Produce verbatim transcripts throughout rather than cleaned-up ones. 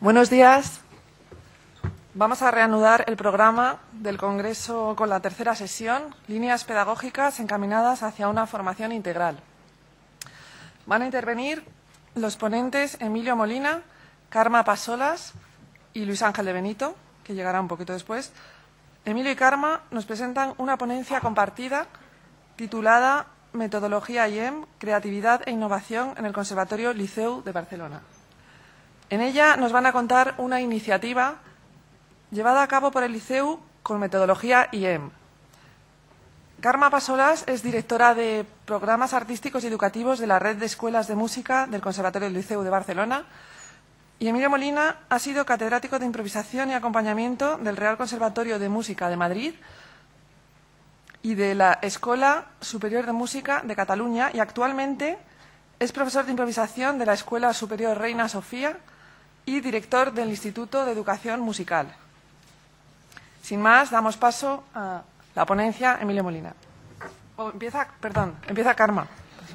Buenos días. Vamos a reanudar el programa del Congreso con la tercera sesión, líneas pedagógicas encaminadas hacia una formación integral. Van a intervenir los ponentes Emilio Molina, Carma Passolas y Luis Ángel de Benito, que llegará un poquito después. Emilio y Carma nos presentan una ponencia compartida titulada Metodología I E M, Creatividad e Innovación en el Conservatorio Liceu de Barcelona. En ella nos van a contar una iniciativa llevada a cabo por el Liceu con metodología I E M. Carma Passolas es directora de Programas Artísticos y Educativos de la Red de Escuelas de Música del Conservatorio Liceu de Barcelona y Emilio Molina ha sido catedrático de Improvisación y Acompañamiento del Real Conservatorio de Música de Madrid y de la Escuela Superior de Música de Cataluña y actualmente es profesor de improvisación de la Escuela Superior Reina Sofía y director del Instituto de Educación Musical. Sin más, damos paso a la ponencia Emilio Molina. Oh, empieza, perdón, empieza Carma.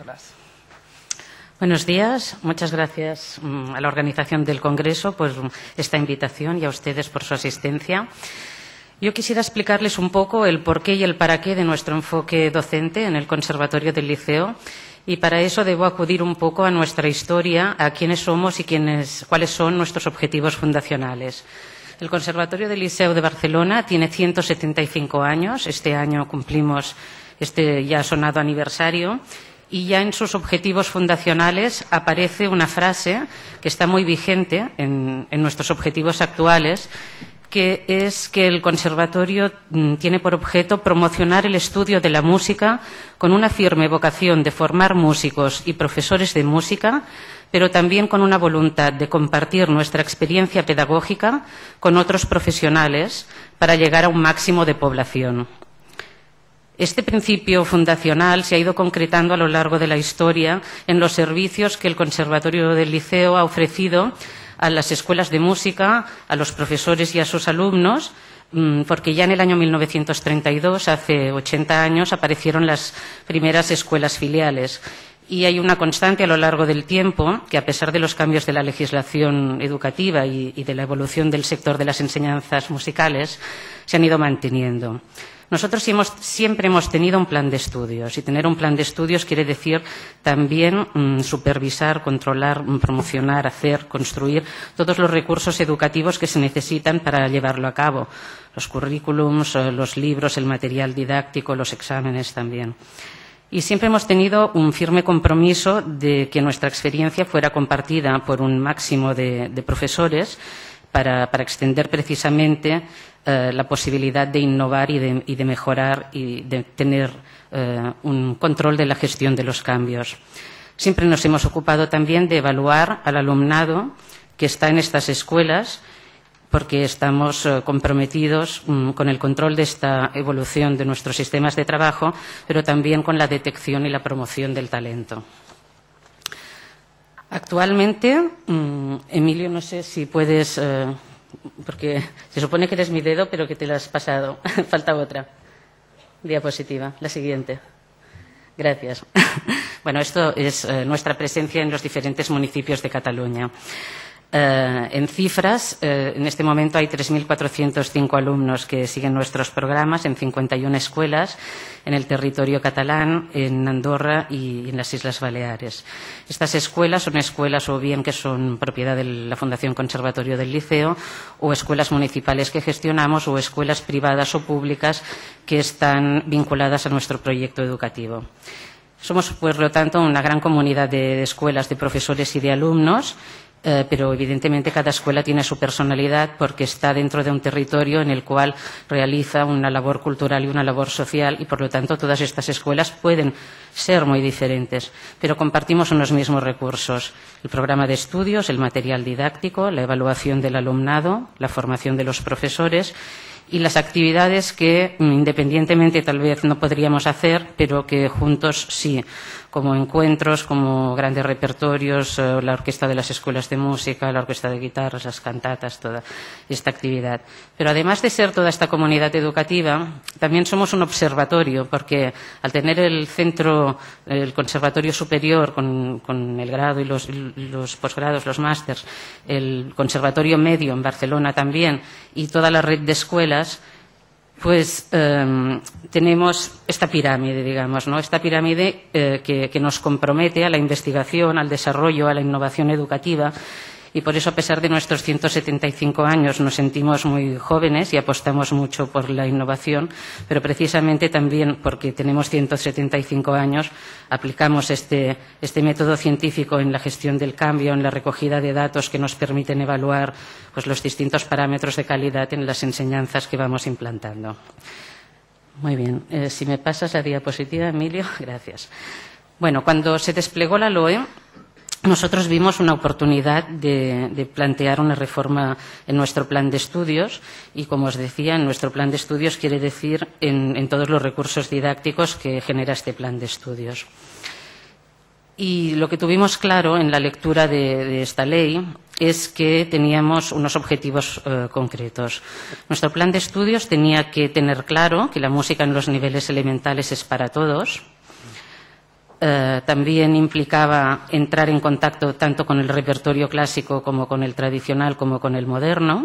Buenos días, muchas gracias a la organización del Congreso por esta invitación y a ustedes por su asistencia. Yo quisiera explicarles un poco el porqué y el para qué de nuestro enfoque docente en el Conservatorio del Liceo. Y para eso debo acudir un poco a nuestra historia, a quiénes somos y quiénes, cuáles son nuestros objetivos fundacionales. El Conservatorio del Liceu de Barcelona tiene ciento setenta y cinco años. Este año cumplimos este ya sonado aniversario. Y ya en sus objetivos fundacionales aparece una frase que está muy vigente en, en nuestros objetivos actuales, que es que el Conservatorio tiene por objeto promocionar el estudio de la música con una firme vocación de formar músicos y profesores de música, pero también con una voluntad de compartir nuestra experiencia pedagógica con otros profesionales para llegar a un máximo de población. Este principio fundacional se ha ido concretando a lo largo de la historia en los servicios que el Conservatorio del Liceo ha ofrecido a las escuelas de música, a los profesores y a sus alumnos, porque ya en el año mil novecientos treinta y dos, hace ochenta años, aparecieron las primeras escuelas filiales. Y hay una constante a lo largo del tiempo que, a pesar de los cambios de la legislación educativa y, y de la evolución del sector de las enseñanzas musicales, se han ido manteniendo. Nosotros hemos, siempre hemos tenido un plan de estudios y tener un plan de estudios quiere decir también mmm, supervisar, controlar, promocionar, hacer, construir todos los recursos educativos que se necesitan para llevarlo a cabo. Los currículums, los libros, el material didáctico, los exámenes también. Y siempre hemos tenido un firme compromiso de que nuestra experiencia fuera compartida por un máximo de, de profesores para, para extender precisamente eh, la posibilidad de innovar y de, y de mejorar y de tener eh, un control de la gestión de los cambios. Siempre nos hemos ocupado también de evaluar al alumnado que está en estas escuelas porque estamos eh, comprometidos mm, con el control de esta evolución de nuestros sistemas de trabajo, pero también con la detección y la promoción del talento. Actualmente, mmm, Emilio, no sé si puedes, eh, porque se supone que eres mi dedo, pero que te lo has pasado. Falta otra diapositiva, la siguiente. Gracias. Bueno, esto es eh, nuestra presencia en los diferentes municipios de Cataluña. Eh, en cifras, eh, en este momento hay tres mil cuatrocientos cinco alumnos que siguen nuestros programas en cincuenta y una escuelas en el territorio catalán, en Andorra y en las Islas Baleares. Estas escuelas son escuelas o bien que son propiedad de la Fundación Conservatorio del Liceo o escuelas municipales que gestionamos o escuelas privadas o públicas que están vinculadas a nuestro proyecto educativo. Somos, por lo tanto, una gran comunidad de escuelas, de profesores y de alumnos. Eh, pero evidentemente cada escuela tiene su personalidad porque está dentro de un territorio en el cual realiza una labor cultural y una labor social y por lo tanto todas estas escuelas pueden ser muy diferentes, pero compartimos unos mismos recursos: el programa de estudios, el material didáctico, la evaluación del alumnado, la formación de los profesores y las actividades que independientemente tal vez no podríamos hacer, pero que juntos sí, como encuentros, como grandes repertorios, eh, la orquesta de las escuelas de música, la orquesta de guitarras, las cantatas, toda esta actividad. Pero además de ser toda esta comunidad educativa, también somos un observatorio, porque al tener el centro, el conservatorio superior con, con el grado y los, los posgrados, los másters, el conservatorio medio en Barcelona también y toda la red de escuelas, pues eh, tenemos esta pirámide, digamos, ¿no? Esta pirámide eh, que, que nos compromete a la investigación, al desarrollo, a la innovación educativa. Y por eso, a pesar de nuestros ciento setenta y cinco años, nos sentimos muy jóvenes y apostamos mucho por la innovación, pero precisamente también porque tenemos ciento setenta y cinco años, aplicamos este, este método científico en la gestión del cambio, en la recogida de datos que nos permiten evaluar pues, los distintos parámetros de calidad en las enseñanzas que vamos implantando. Muy bien. Eh, si me pasas la diapositiva, Emilio. Gracias. Bueno, cuando se desplegó la L O E, nosotros vimos una oportunidad de, de plantear una reforma en nuestro plan de estudios y, como os decía, en nuestro plan de estudios quiere decir en, en todos los recursos didácticos que genera este plan de estudios. Y lo que tuvimos claro en la lectura de, de esta ley es que teníamos unos objetivos eh, concretos. Nuestro plan de estudios tenía que tener claro que la música en los niveles elementales es para todos. Eh, también implicaba entrar en contacto tanto con el repertorio clásico como con el tradicional como con el moderno.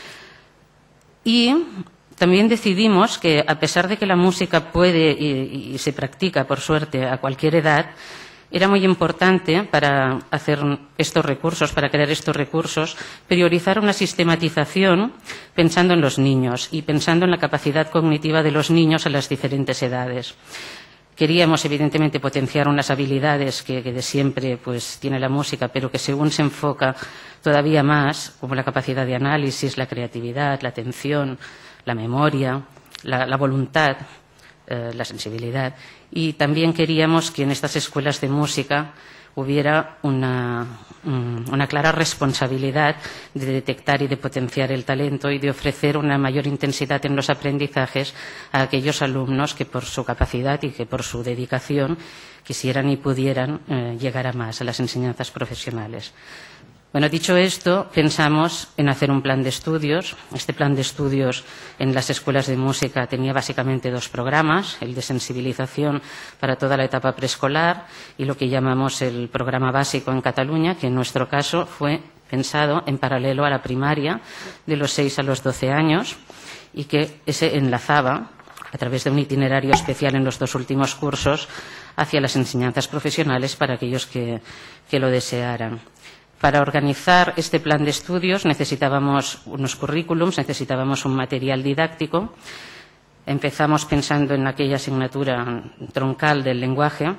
Y también decidimos que, a pesar de que la música puede y, y se practica, por suerte, a cualquier edad, era muy importante para hacer estos recursos, para crear estos recursos, priorizar una sistematización pensando en los niños y pensando en la capacidad cognitiva de los niños a las diferentes edades. Queríamos, evidentemente, potenciar unas habilidades que, que de siempre pues, tiene la música, pero que según se enfoca todavía más, como la capacidad de análisis, la creatividad, la atención, la memoria, la, la voluntad, eh, la sensibilidad. Y también queríamos que en estas escuelas de música hubiera una, una clara responsabilidad de detectar y de potenciar el talento y de ofrecer una mayor intensidad en los aprendizajes a aquellos alumnos que por su capacidad y que por su dedicación quisieran y pudieran eh, llegar a más, a las enseñanzas profesionales. Bueno, dicho esto, pensamos en hacer un plan de estudios. Este plan de estudios en las escuelas de música tenía básicamente dos programas, el de sensibilización para toda la etapa preescolar y lo que llamamos el programa básico en Cataluña, que en nuestro caso fue pensado en paralelo a la primaria de los seis a los doce años y que se enlazaba a través de un itinerario especial en los dos últimos cursos hacia las enseñanzas profesionales para aquellos que, que lo desearan. Para organizar este plan de estudios necesitábamos unos currículums, necesitábamos un material didáctico. Empezamos pensando en aquella asignatura troncal del lenguaje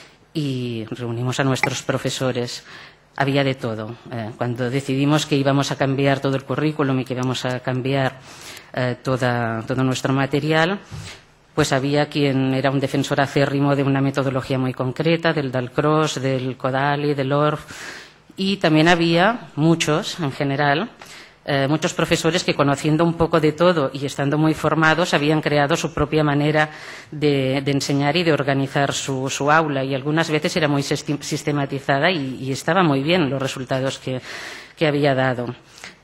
y reunimos a nuestros profesores. Había de todo. Eh, cuando decidimos que íbamos a cambiar todo el currículum y que íbamos a cambiar eh, toda, todo nuestro material, pues había quien era un defensor acérrimo de una metodología muy concreta, del Dalcroze, del Kodály, del Orff. Y también había muchos, en general, eh, muchos profesores que, conociendo un poco de todo y estando muy formados, habían creado su propia manera de, de enseñar y de organizar su, su aula. Y algunas veces era muy sistematizada y, y estaba muy bien los resultados que, que había dado.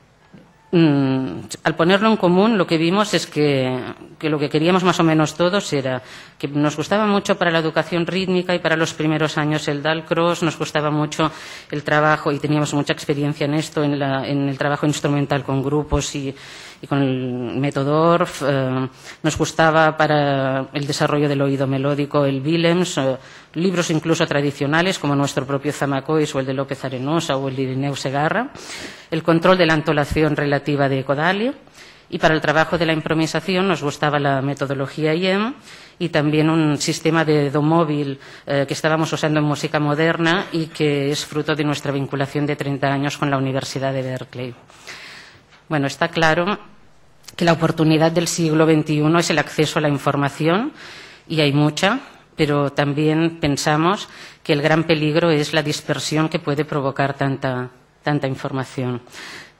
Mm, al ponerlo en común, lo que vimos es que, que lo que queríamos más o menos todos era que nos gustaba mucho para la educación rítmica y para los primeros años el Dalcroze, nos gustaba mucho el trabajo y teníamos mucha experiencia en esto, en, la, en el trabajo instrumental con grupos y, y con el método Orff. Eh, nos gustaba para el desarrollo del oído melódico el Willems, eh, libros incluso tradicionales como nuestro propio Zamacois o el de López Arenosa o el de Irineu Segarra, el control de la entonación relativa de Kodály, y para el trabajo de la improvisación nos gustaba la metodología I E M y también un sistema de do móvil eh, que estábamos usando en música moderna y que es fruto de nuestra vinculación de treinta años con la Universidad de Berkeley. Bueno, está claro que la oportunidad del siglo veintiuno es el acceso a la información y hay mucha, pero también pensamos que el gran peligro es la dispersión que puede provocar tanta, tanta información.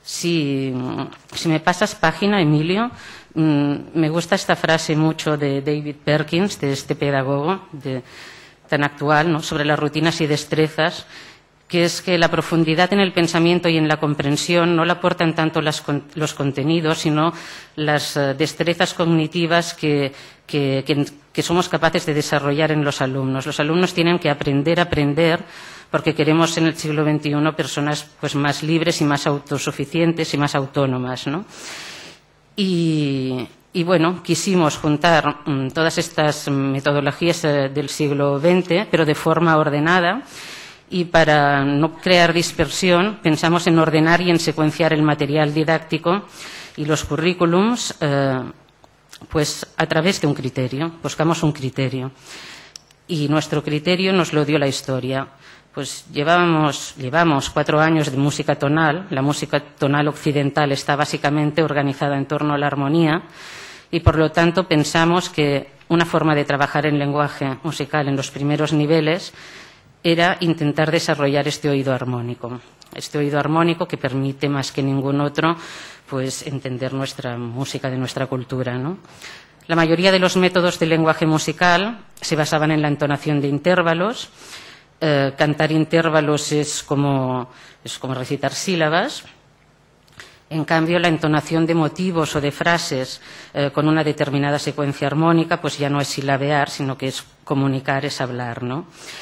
Si, si me pasas página, Emilio, mmm, me gusta esta frase mucho de David Perkins, de este pedagogo de, tan actual, ¿no?, sobre las rutinas y destrezas, que es que la profundidad en el pensamiento y en la comprensión no la aportan tanto las, los contenidos, sino las uh, destrezas cognitivas que, que, que, que somos capaces de desarrollar en los alumnos. Los alumnos tienen que aprender a aprender, porque queremos en el siglo veintiuno personas pues, más libres y más autosuficientes y más autónomas, ¿no? Y, y bueno, quisimos juntar um, todas estas metodologías uh, del siglo veinte, pero de forma ordenada. Y para no crear dispersión, pensamos en ordenar y en secuenciar el material didáctico y los currículums eh, pues a través de un criterio. Buscamos un criterio. Y nuestro criterio nos lo dio la historia. Pues llevábamos, llevamos cuatro años de música tonal. La música tonal occidental está básicamente organizada en torno a la armonía y, por lo tanto, pensamos que una forma de trabajar en lenguaje musical en los primeros niveles era intentar desarrollar este oído armónico, este oído armónico que permite más que ningún otro pues entender nuestra música de nuestra cultura, ¿no? La mayoría de los métodos del lenguaje musical se basaban en la entonación de intervalos. Eh, cantar intervalos es como, es como recitar sílabas. En cambio, la entonación de motivos o de frases eh, con una determinada secuencia armónica pues ya no es silabear, sino que es comunicar, es hablar, ¿no?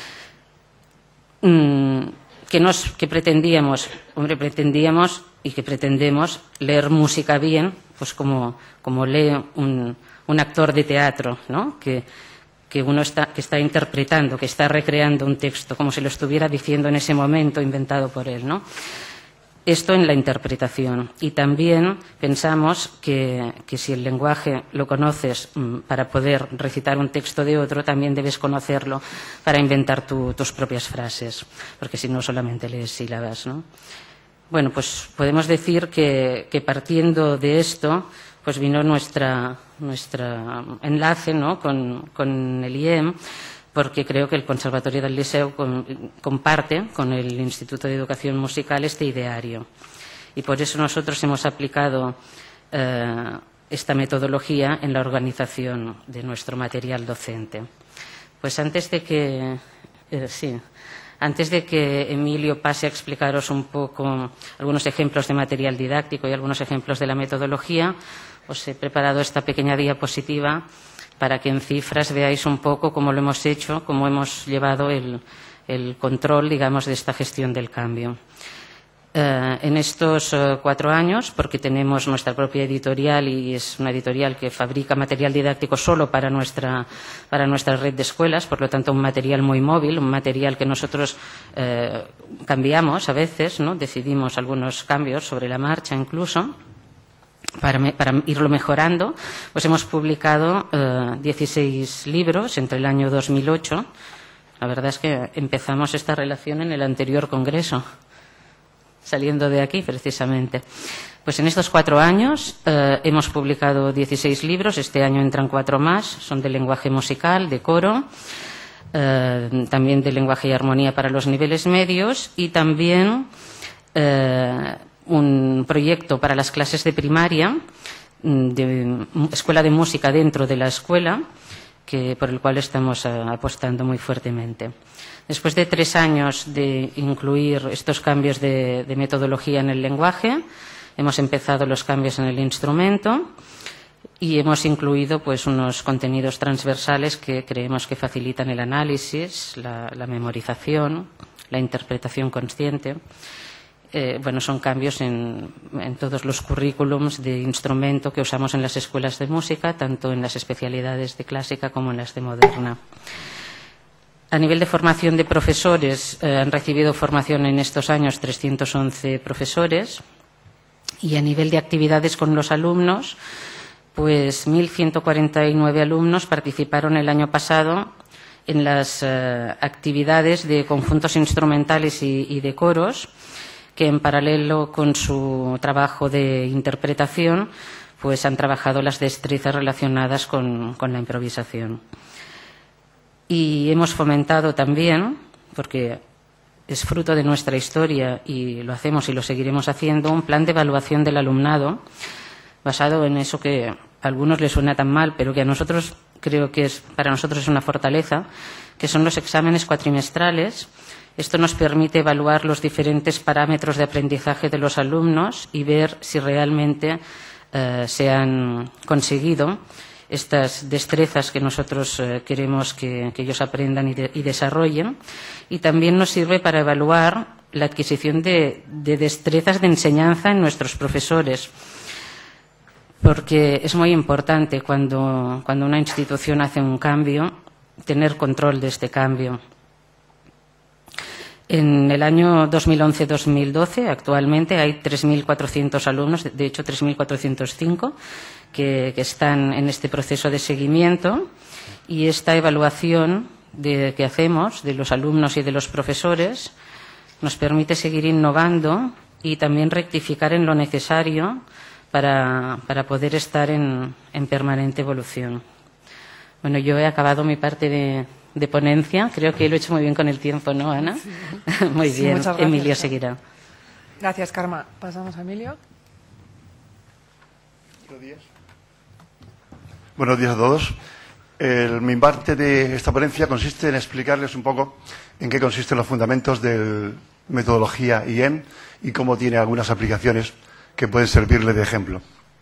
Que, nos, que pretendíamos, hombre, pretendíamos y que pretendemos leer música bien, pues como, como lee un, un actor de teatro, ¿no? Que, que uno está, que está interpretando, que está recreando un texto, como si lo estuviera diciendo en ese momento, inventado por él, ¿no? Esto en la interpretación. Y también pensamos que, que si el lenguaje lo conoces mmm, para poder recitar un texto de otro, también debes conocerlo para inventar tu, tus propias frases, porque si no solamente lees sílabas, ¿no? Bueno, pues podemos decir que, que partiendo de esto, pues vino nuestra, nuestra enlace, ¿no?, con, con el I E M, porque creo que el Conservatorio del Liceu con, comparte con el Instituto de Educación Musical este ideario. Y por eso nosotros hemos aplicado eh, esta metodología en la organización de nuestro material docente. Pues antes de que, eh, sí, antes de que Emilio pase a explicaros un poco algunos ejemplos de material didáctico y algunos ejemplos de la metodología, os he preparado esta pequeña diapositiva para que en cifras veáis un poco cómo lo hemos hecho, cómo hemos llevado el, el control, digamos, de esta gestión del cambio. Eh, en estos uh, cuatro años, porque tenemos nuestra propia editorial y es una editorial que fabrica material didáctico solo para nuestra, para nuestra red de escuelas, por lo tanto un material muy móvil, un material que nosotros eh, cambiamos a veces, ¿no? Decidimos algunos cambios sobre la marcha incluso. Para, me, para irlo mejorando, pues hemos publicado eh, dieciséis libros entre el año dos mil ocho. La verdad es que empezamos esta relación en el anterior congreso, saliendo de aquí precisamente. Pues en estos cuatro años eh, hemos publicado dieciséis libros, este año entran cuatro más, son de lenguaje musical, de coro, eh, también de lenguaje y armonía para los niveles medios y también eh, un proyecto para las clases de primaria, de escuela de música dentro de la escuela, que, por el cual estamos uh, apostando muy fuertemente. Después de tres años de incluir estos cambios de, de metodología en el lenguaje, hemos empezado los cambios en el instrumento y hemos incluido pues, unos contenidos transversales que creemos que facilitan el análisis, la, la memorización, la interpretación consciente. Eh, bueno, son cambios en, en todos los currículums de instrumento que usamos en las escuelas de música, tanto en las especialidades de clásica como en las de moderna. A nivel de formación de profesores, eh, han recibido formación en estos años trescientos once profesores y a nivel de actividades con los alumnos, pues mil ciento cuarenta y nueve alumnos participaron el año pasado en las eh, actividades de conjuntos instrumentales y, y de coros, que en paralelo con su trabajo de interpretación pues han trabajado las destrezas relacionadas con, con la improvisación. Y hemos fomentado también, porque es fruto de nuestra historia y lo hacemos y lo seguiremos haciendo, un plan de evaluación del alumnado basado en eso que a algunos les suena tan mal, pero que a nosotros creo que es, para nosotros es una fortaleza, que son los exámenes cuatrimestrales. Esto nos permite evaluar los diferentes parámetros de aprendizaje de los alumnos y ver si realmente eh, se han conseguido estas destrezas que nosotros eh, queremos que, que ellos aprendan y, de, y desarrollen. Y también nos sirve para evaluar la adquisición de, de destrezas de enseñanza en nuestros profesores, porque es muy importante cuando, cuando una institución hace un cambio, tener control de este cambio. En el año dos mil once dos mil doce, actualmente, hay tres mil cuatrocientos alumnos, de hecho tres mil cuatrocientos cinco, que, que están en este proceso de seguimiento, y esta evaluación de, que hacemos de los alumnos y de los profesores nos permite seguir innovando y también rectificar en lo necesario para, para poder estar en, en permanente evolución. Bueno, yo he acabado mi parte de, de ponencia. Creo que lo he hecho muy bien con el tiempo, ¿no, Ana? Sí. Muy sí, bien. Gracias, Emilio seguirá. Gracias, Carma. Pasamos a Emilio. Buenos días. Buenos días a todos. El, mi parte de esta ponencia consiste en explicarles un poco en qué consisten los fundamentos de metodología I E M y cómo tiene algunas aplicaciones que pueden servirle de ejemplo.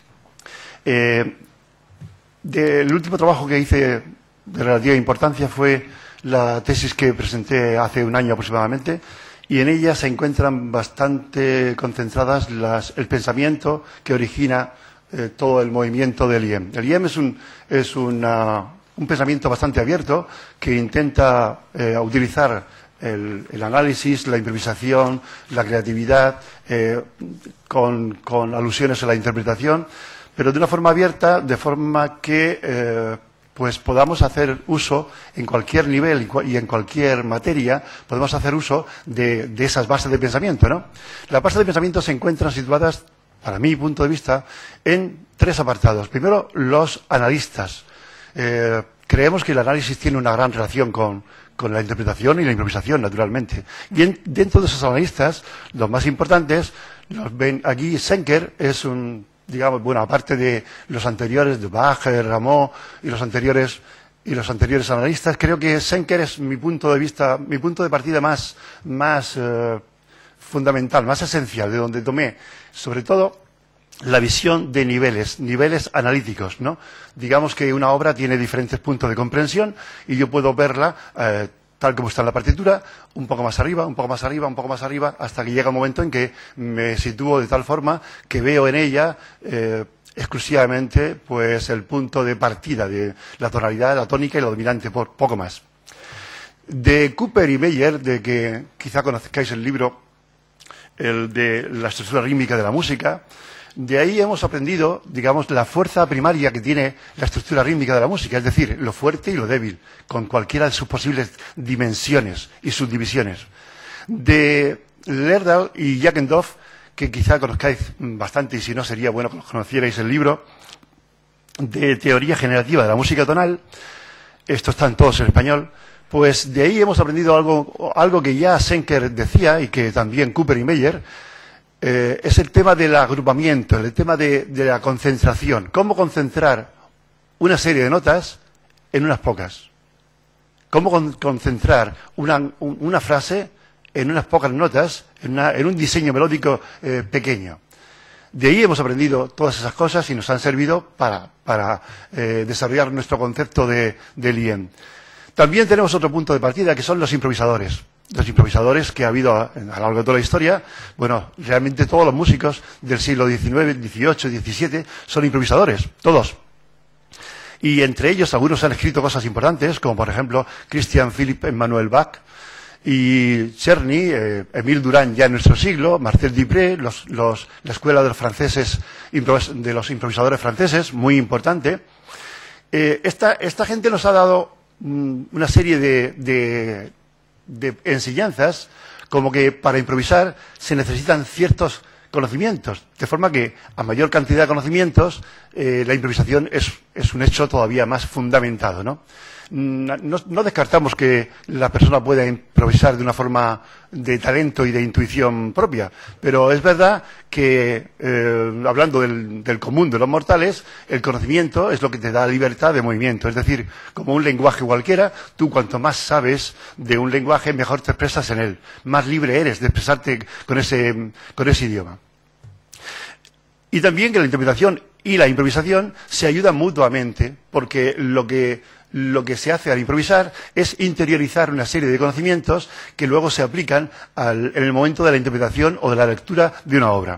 Eh, del último trabajo que hice de relativa importancia fue la tesis que presenté hace un año aproximadamente, y en ella se encuentran bastante concentradas las, el pensamiento que origina eh, todo el movimiento del I E M. El I E M es un, es una, un pensamiento bastante abierto que intenta eh, utilizar el, el análisis, la improvisación, la creatividad, eh, con, con alusiones a la interpretación, pero de una forma abierta, de forma que eh, pues podamos hacer uso en cualquier nivel y en cualquier materia, podemos hacer uso de, de esas bases de pensamiento, ¿no? Las bases de pensamiento se encuentran situadas, para mi punto de vista, en tres apartados. Primero, los analistas. Eh, creemos que el análisis tiene una gran relación con, con la interpretación y la improvisación, naturalmente. Y en, dentro de esos analistas, los más importantes, los ven aquí. Schenker es un, digamos, bueno, aparte de los anteriores, de Bach, Rameau y los anteriores y los anteriores analistas, creo que Schenker es mi punto de vista, mi punto de partida más, más eh, fundamental, más esencial, de donde tomé, sobre todo, la visión de niveles, niveles analíticos, ¿no? Digamos que una obra tiene diferentes puntos de comprensión y yo puedo verla eh, tal como está en la partitura, un poco más arriba, un poco más arriba, un poco más arriba, hasta que llega un momento en que me sitúo de tal forma que veo en ella eh, exclusivamente pues el punto de partida de la tonalidad, la tónica y lo dominante, por poco más. De Cooper y Meyer, de que quizá conozcáis el libro, el de la estructura rítmica de la música, de ahí hemos aprendido, digamos, la fuerza primaria que tiene la estructura rítmica de la música, es decir, lo fuerte y lo débil, con cualquiera de sus posibles dimensiones y subdivisiones. De Lerdahl y Jackendorf, que quizá conozcáis bastante, y si no sería bueno que conocierais el libro, de teoría generativa de la música tonal, estos están todos en español, pues de ahí hemos aprendido algo, algo que ya Schenker decía y que también Cooper y Meyer, Eh, es el tema del agrupamiento, el tema de, de la concentración. Cómo concentrar una serie de notas en unas pocas. Cómo con, concentrar una, un, una frase en unas pocas notas, en, una, en un diseño melódico eh, pequeño. De ahí hemos aprendido todas esas cosas y nos han servido para, para eh, desarrollar nuestro concepto de, del I E M. También tenemos otro punto de partida, que son los improvisadores. Los improvisadores que ha habido a, a lo largo de toda la historia. Bueno, realmente todos los músicos del siglo diecinueve, dieciocho, diecisiete son improvisadores, todos. Y entre ellos algunos han escrito cosas importantes, como por ejemplo Christian Philipp Emanuel Bach y Czerny, eh, Émile Durand ya en nuestro siglo, Marcel Dupré, los, los, la escuela de los franceses, de los improvisadores franceses, muy importante. Eh, esta, esta gente nos ha dado mm, una serie de, de de enseñanzas, como que para improvisar se necesitan ciertos conocimientos, de forma que a mayor cantidad de conocimientos eh, la improvisación es, es un hecho todavía más fundamentado, ¿no? no, no descartamos que la persona pueda improvisar de una forma de talento y de intuición propia, pero es verdad que, eh, hablando del, del común de los mortales, el conocimiento es lo que te da libertad de movimiento. Es decir, como un lenguaje cualquiera, tú cuanto más sabes de un lenguaje, mejor te expresas en él. Más libre eres de expresarte con ese, con ese idioma. Y también que la interpretación y la improvisación se ayudan mutuamente, porque lo que, lo que se hace al improvisar es interiorizar una serie de conocimientos que luego se aplican al, en el momento de la interpretación o de la lectura de una obra.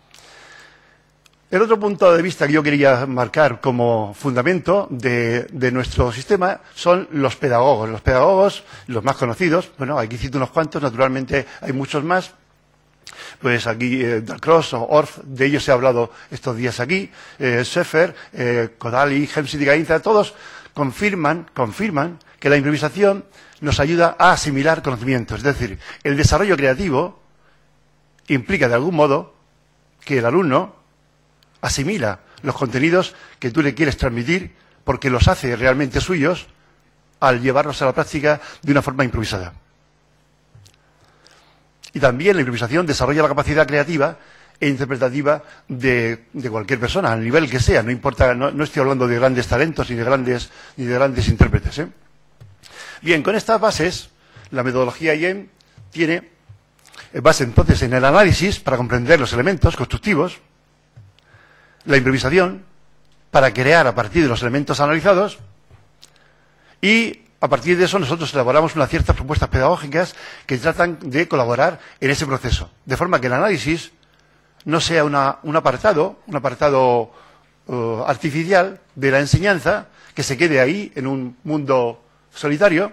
El otro punto de vista que yo quería marcar como fundamento de, de nuestro sistema son los pedagogos. Los pedagogos, los más conocidos, bueno, aquí cito unos cuantos, naturalmente hay muchos más. Pues aquí eh, Dalcroze o Orff, de ellos he hablado estos días aquí, eh, Schaeffer, eh, Kodaly, Hemsworth y Gainza, todos confirman, confirman que la improvisación nos ayuda a asimilar conocimientos. Es decir, el desarrollo creativo implica de algún modo que el alumno asimila los contenidos que tú le quieres transmitir porque los hace realmente suyos al llevarlos a la práctica de una forma improvisada. Y también la improvisación desarrolla la capacidad creativa e interpretativa de, de cualquier persona, al nivel que sea. No importa, no, no estoy hablando de grandes talentos ni de grandes, ni de grandes intérpretes, ¿eh? Bien, con estas bases, la metodología I E M tiene base entonces en el análisis para comprender los elementos constructivos, la improvisación para crear a partir de los elementos analizados y a partir de eso nosotros elaboramos unas ciertas propuestas pedagógicas que tratan de colaborar en ese proceso, de forma que el análisis no sea una, un apartado, un apartado uh, artificial de la enseñanza que se quede ahí en un mundo solitario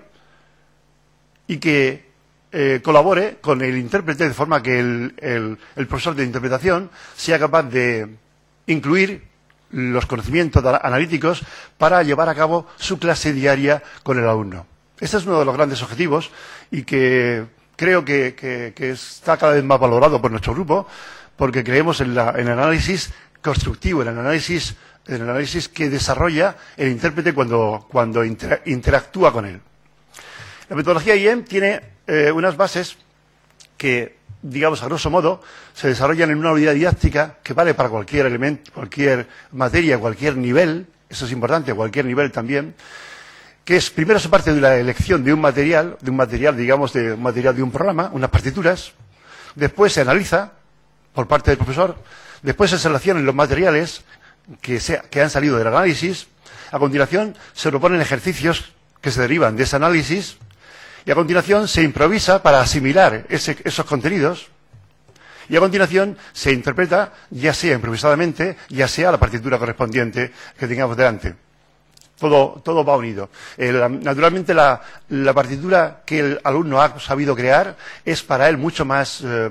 y que eh, colabore con el intérprete de forma que el, el, el profesor de interpretación sea capaz de incluir los conocimientos analíticos para llevar a cabo su clase diaria con el alumno. Este es uno de los grandes objetivos y que creo que, que, que está cada vez más valorado por nuestro grupo, porque creemos en, la, en el análisis constructivo, en el análisis, en el análisis que desarrolla el intérprete cuando, cuando inter, interactúa con él. La metodología I E M tiene eh, unas bases que, digamos, a grosso modo, se desarrollan en una unidad didáctica que vale para cualquier elemento, cualquier materia, cualquier nivel, eso es importante, cualquier nivel también, que es, primero se parte de la elección de un material, de un material, digamos, de un material de un programa, unas partituras, después se analiza por parte del profesor, después se seleccionan los materiales que, se, que han salido del análisis, a continuación se proponen ejercicios que se derivan de ese análisis, y a continuación se improvisa para asimilar ese, esos contenidos y a continuación se interpreta, ya sea improvisadamente, ya sea la partitura correspondiente que tengamos delante. Todo, todo va unido. Eh, la, naturalmente la, la partitura que el alumno ha sabido crear es para él mucho más, eh,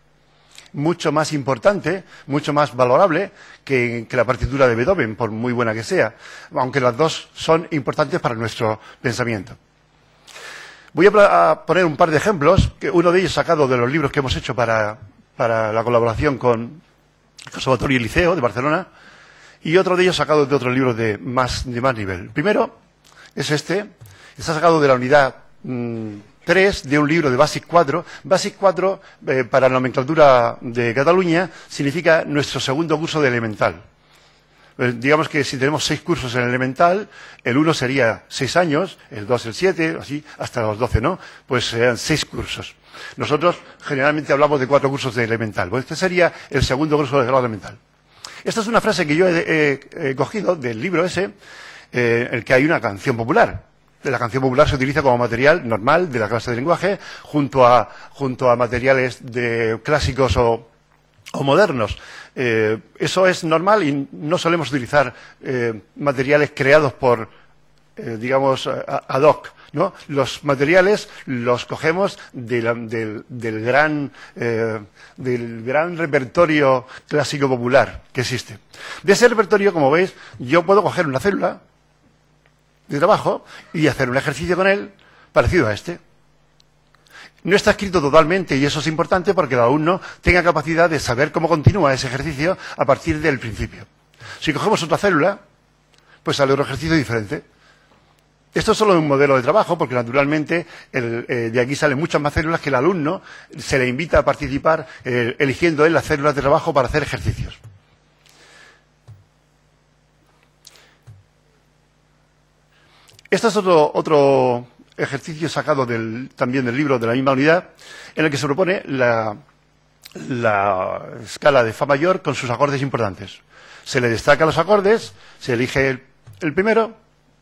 mucho más importante, mucho más valorable que, que la partitura de Beethoven, por muy buena que sea, aunque las dos son importantes para nuestro pensamiento. Voy a, a poner un par de ejemplos, que uno de ellos sacado de los libros que hemos hecho para, para la colaboración con el Conservatorio y Liceo de Barcelona, y otro de ellos sacado de otros libros de más, de más nivel. El primero es este, está sacado de la unidad mmm, tres de un libro de BASIC cuatro. BASIC cuatro, eh, para la nomenclatura de Cataluña, significa nuestro segundo curso de elemental. Pues digamos que si tenemos seis cursos en elemental, el uno sería seis años, el dos el siete, así, hasta los doce, ¿no? Pues serían seis cursos. Nosotros generalmente hablamos de cuatro cursos de elemental. Pues este sería el segundo curso de grado elemental. Esta es una frase que yo he, he, he cogido del libro ese, eh, en el que hay una canción popular. La canción popular se utiliza como material normal de la clase de lenguaje, junto a, junto a materiales de clásicos o, o modernos. Eh, eso es normal y no solemos utilizar eh, materiales creados por, eh, digamos, ad hoc, ¿no? Los materiales los cogemos de la, del, del, gran, eh, del gran repertorio clásico popular que existe. De ese repertorio, como veis, yo puedo coger una célula de trabajo y hacer un ejercicio con él parecido a este. No está escrito totalmente y eso es importante porque el alumno tenga capacidad de saber cómo continúa ese ejercicio a partir del principio. Si cogemos otra célula, pues sale otro ejercicio diferente. Esto es solo un modelo de trabajo, porque naturalmente el, eh, de aquí salen muchas más células que el alumno se le invita a participar eh, eligiendo él las células de trabajo para hacer ejercicios. Este es otro, otro ejercicio sacado del, también del libro de la misma unidad, en el que se propone la, la escala de Fa mayor con sus acordes importantes. Se le destacan los acordes, se elige el, el primero,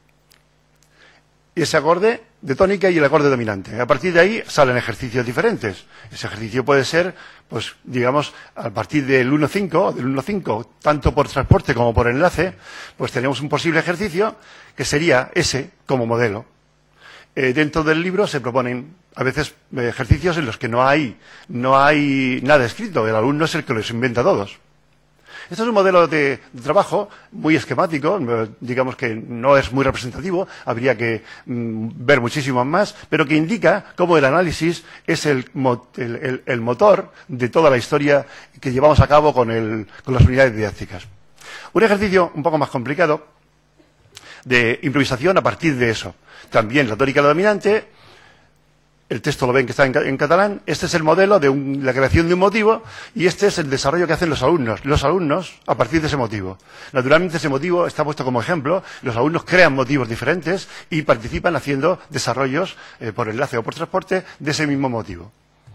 y ese acorde de tónica y el acorde dominante. A partir de ahí salen ejercicios diferentes. Ese ejercicio puede ser, pues, digamos, a partir del uno cinco, del uno cinco, tanto por transporte como por enlace, pues tenemos un posible ejercicio que sería ese como modelo. Eh, dentro del libro se proponen a veces eh, ejercicios en los que no hay, no hay nada escrito. El alumno es el que los inventa todos. Este es un modelo de, de trabajo muy esquemático, digamos que no es muy representativo, habría que mm, ver muchísimo más, pero que indica cómo el análisis es el, el, el, el motor de toda la historia que llevamos a cabo con, el, con las unidades didácticas. Un ejercicio un poco más complicado de improvisación a partir de eso. También la tónica dominante. El texto lo ven que está en, en catalán. Este es el modelo de un, la creación de un motivo y este es el desarrollo que hacen los alumnos. Los alumnos a partir de ese motivo. Naturalmente ese motivo está puesto como ejemplo. Los alumnos crean motivos diferentes y participan haciendo desarrollos eh, por enlace o por transporte de ese mismo motivo.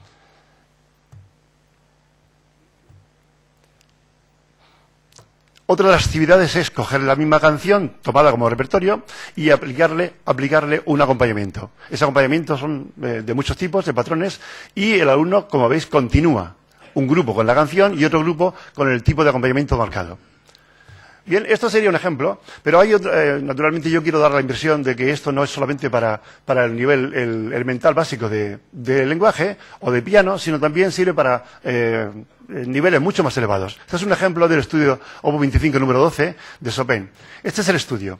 Otra de las actividades es coger la misma canción tomada como repertorio y aplicarle, aplicarle un acompañamiento. Ese acompañamiento son eh, de muchos tipos, de patrones, y el alumno, como veis, continúa un grupo con la canción y otro grupo con el tipo de acompañamiento marcado. Bien, esto sería un ejemplo, pero hay otro, eh, naturalmente yo quiero dar la impresión de que esto no es solamente para, para el nivel el, el mental básico de, de lenguaje o de piano, sino también sirve para eh, niveles mucho más elevados. Este es un ejemplo del estudio Opus veinticinco número doce de Chopin. Este es el estudio.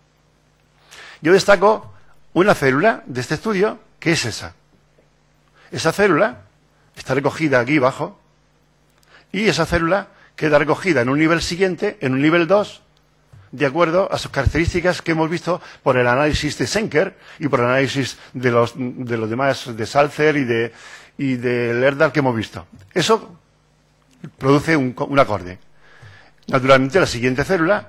Yo destaco una célula de este estudio, que es esa. Esa célula está recogida aquí abajo y esa célula queda recogida en un nivel siguiente, en un nivel dos, de acuerdo a sus características que hemos visto por el análisis de Schenker y por el análisis de los, de los demás, de Salzer y de, y de Lerdahl que hemos visto. Eso produce un, un acorde. Naturalmente la siguiente célula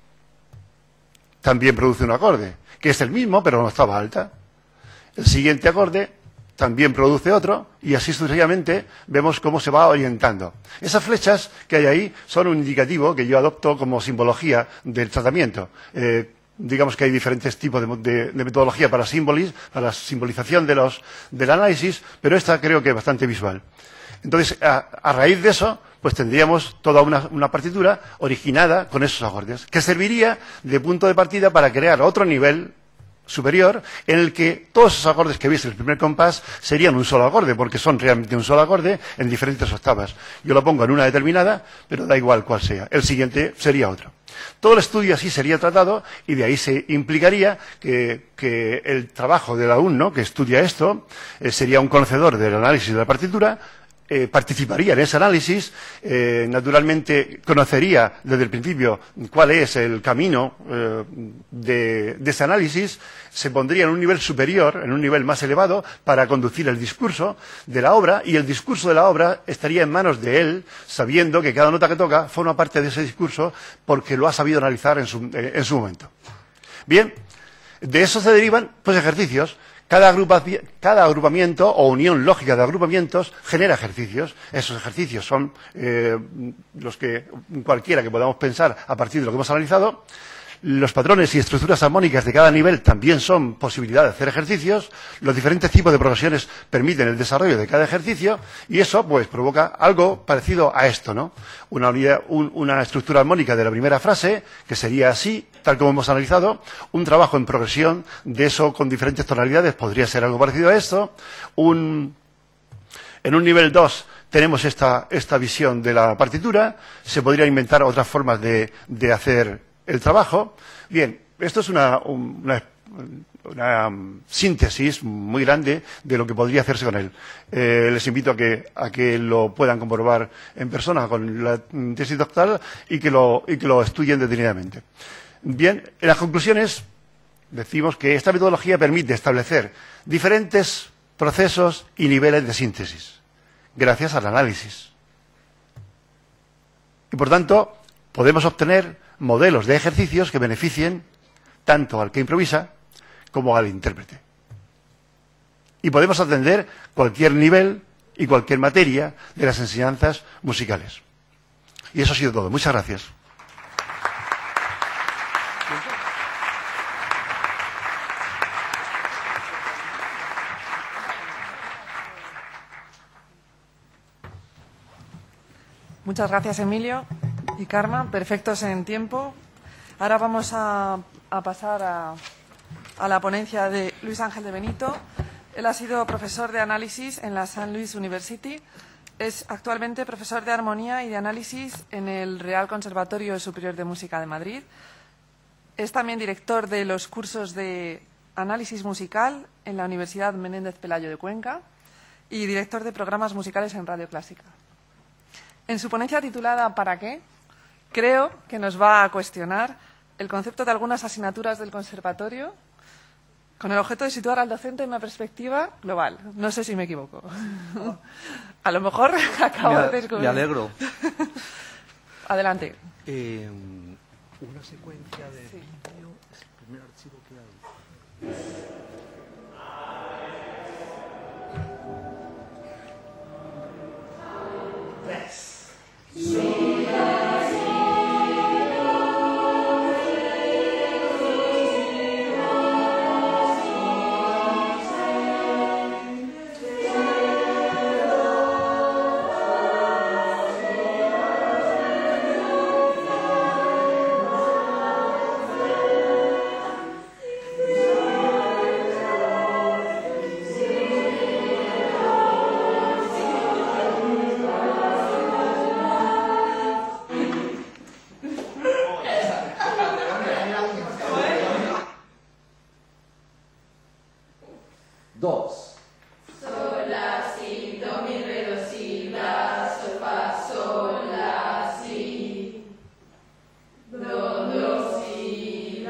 también produce un acorde, que es el mismo, pero no estaba alta. El siguiente acorde también produce otro, y así sucesivamente vemos cómo se va orientando. Esas flechas que hay ahí son un indicativo que yo adopto como simbología del tratamiento. Eh, digamos que hay diferentes tipos de, de, de metodología para, simbolis, para la simbolización de los, del análisis, pero esta creo que es bastante visual. Entonces, a, a raíz de eso, pues tendríamos toda una, una partitura originada con esos acordes, que serviría de punto de partida para crear otro nivel superior, en el que todos esos acordes que veis en el primer compás serían un solo acorde, porque son realmente un solo acorde en diferentes octavas. Yo lo pongo en una determinada, pero da igual cuál sea. El siguiente sería otro. Todo el estudio así sería tratado y de ahí se implicaría que, que el trabajo del alumno que estudia esto eh, sería un conocedor del análisis de la partitura, Eh, participaría en ese análisis, eh, naturalmente conocería desde el principio cuál es el camino eh, de, de ese análisis, se pondría en un nivel superior, en un nivel más elevado, para conducir el discurso de la obra, y el discurso de la obra estaría en manos de él, sabiendo que cada nota que toca forma parte de ese discurso porque lo ha sabido analizar en su, eh, en su momento. Bien, de eso se derivan pues ejercicios. Cada, agrupa, cada agrupamiento o unión lógica de agrupamientos genera ejercicios. Esos ejercicios son eh, los que cualquiera que podamos pensar a partir de lo que hemos analizado. Los patrones y estructuras armónicas de cada nivel también son posibilidad de hacer ejercicios. Los diferentes tipos de progresiones permiten el desarrollo de cada ejercicio y eso pues provoca algo parecido a esto, ¿no? Una, unidad, un, una estructura armónica de la primera frase, que sería así, tal como hemos analizado. Un trabajo en progresión de eso con diferentes tonalidades podría ser algo parecido a esto. Un, en un nivel dos tenemos esta, esta visión de la partitura. Se podrían inventar otras formas de, de hacer el trabajo. Bien, esto es una, una, una síntesis muy grande de lo que podría hacerse con él. Eh, les invito a que, a que lo puedan comprobar en persona con la tesis doctoral y que lo, y que lo estudien detenidamente. Bien, en las conclusiones decimos que esta metodología permite establecer diferentes procesos y niveles de síntesis, gracias al análisis. Y, por tanto, podemos obtener modelos de ejercicios que beneficien tanto al que improvisa como al intérprete. Y podemos atender cualquier nivel y cualquier materia de las enseñanzas musicales. Y eso ha sido todo. Muchas gracias. Muchas gracias, Emilio y Karma. Perfectos en tiempo. Ahora vamos a, a pasar a, a la ponencia de Luis Ángel de Benito. Él ha sido profesor de análisis en la Saint Louis University. Es actualmente profesor de armonía y de análisis en el Real Conservatorio Superior de Música de Madrid. Es también director de los cursos de análisis musical en la Universidad Menéndez Pelayo de Cuenca y director de programas musicales en Radio Clásica. En su ponencia titulada ¿Para qué?, creo que nos va a cuestionar el concepto de algunas asignaturas del conservatorio con el objeto de situar al docente en una perspectiva global. No sé si me equivoco. A lo mejor acabo me, de descubrir. Me alegro. Adelante. Eh, una secuencia de sí. vídeo es el primer archivo que hay. Dos. Sol, la, si, do, mi, re, do, si, la, sol, fa, sol, la, si, do, do, si,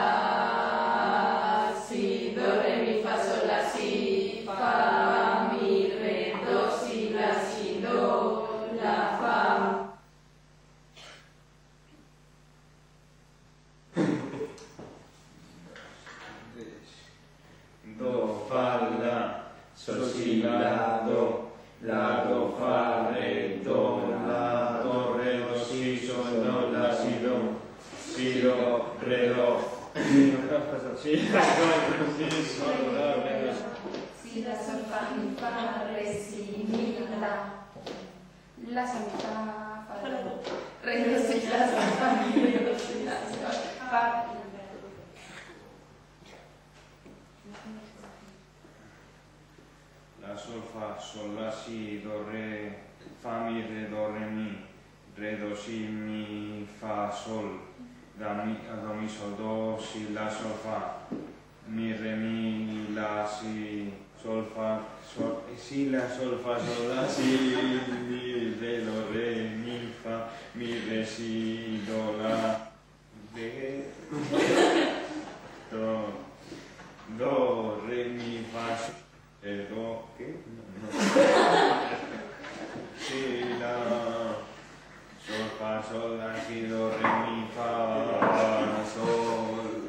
la, si, do, re, mi, fa, sol, la, si, fa, mi, re, do, si, la, si, do, la, fa. Do, fa, la, sol, si, la, do, la, do, fa, re, do, la, do, re, do, si, sol, do, la, si, do, si, do, re, do, si, do, si, sol, la, re, do, Si, la, sol, fa, mi, fa, re, si, mi, la, la, sol, mi, fa, fa, do, re, do, si, la, sol, fa, mi, re, do, si, la, sol, fa, la, sol, fa, sol, la, si, do, re, fa, mi, re, do, re, mi, re, do, si, mi, fa, sol, da, mi, do, mi, sol, do, si, la, sol, fa, mi, re, mi, la, si, sol, fa, sol, si, la, sol, fa, sol, la, si, mi, re, do, re, mi, fa, mi, re, si, do, la, re, do, do, re, mi, fa, sol, eh, do, ¿qué? No, no. Si, la, sol, fa, sol, la, si, do, re, mi, fa, sol.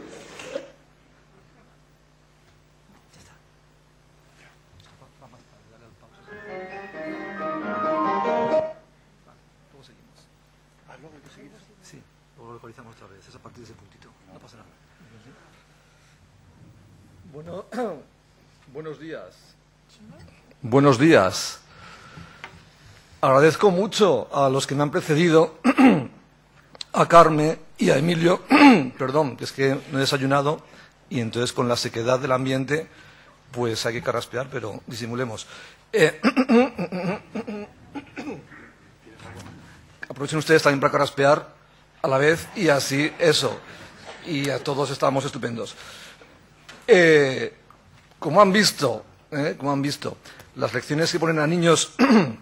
Luego seguimos. Ah, luego seguimos. Sí, luego lo localizamos otra vez. Es a partir de ese puntito. No pasa nada. Bueno, buenos días. Buenos días. Agradezco mucho a los que me han precedido, a Carme y a Emilio, perdón, que es que no he desayunado y entonces con la sequedad del ambiente pues hay que carraspear, pero disimulemos. Eh, aprovechen ustedes también para carraspear a la vez y así eso. Y a todos estamos estupendos. Eh, como han visto, eh, como han visto, las lecciones que ponen a niños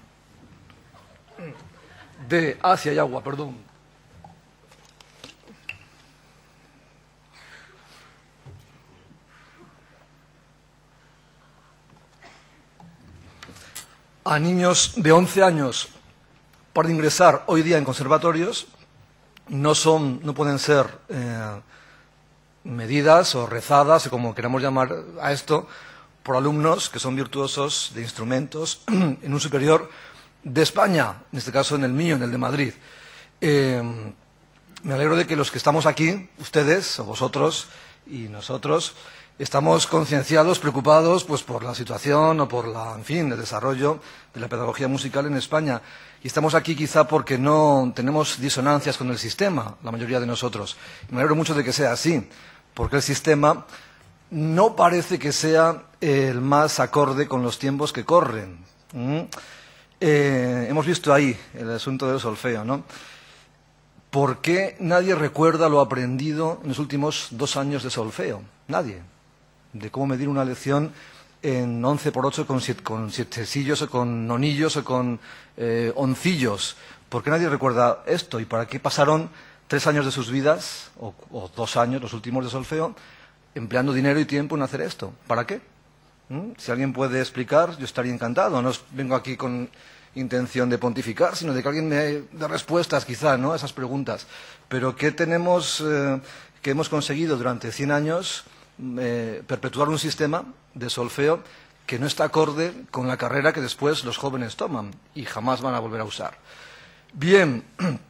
de Asia y agua, perdón. a niños de once años para ingresar hoy día en conservatorios no son, no pueden ser eh, medidas o rezadas, o como queramos llamar a esto, por alumnos que son virtuosos de instrumentos en un superior de España, en este caso en el mío, en el de Madrid. Eh, me alegro de que los que estamos aquí, ustedes o vosotros y nosotros, estamos concienciados, preocupados pues, por la situación o por la, en fin, el desarrollo de la pedagogía musical en España. Y estamos aquí quizá porque no tenemos disonancias con el sistema, la mayoría de nosotros. Y me alegro mucho de que sea así, porque el sistema no parece que sea el más acorde con los tiempos que corren. ¿Mm? Eh, hemos visto ahí el asunto del solfeo, ¿no? ¿Por qué nadie recuerda lo aprendido en los últimos dos años de solfeo? Nadie. De cómo medir una lección en once por ocho con, siete, con sietecillos o con nonillos o con eh, oncillos. ¿Por qué nadie recuerda esto? ¿Y para qué pasaron tres años de sus vidas, o, o dos años, los últimos de solfeo, empleando dinero y tiempo en hacer esto? ¿Para qué? ¿Mm? Si alguien puede explicar, yo estaría encantado. No vengo aquí con intención de pontificar, sino de que alguien me dé respuestas, quizá, ¿no?, a esas preguntas. Pero ¿qué tenemos, eh, que hemos conseguido durante cien años eh, perpetuar un sistema de solfeo que no está acorde con la carrera que después los jóvenes toman y jamás van a volver a usar? Bien,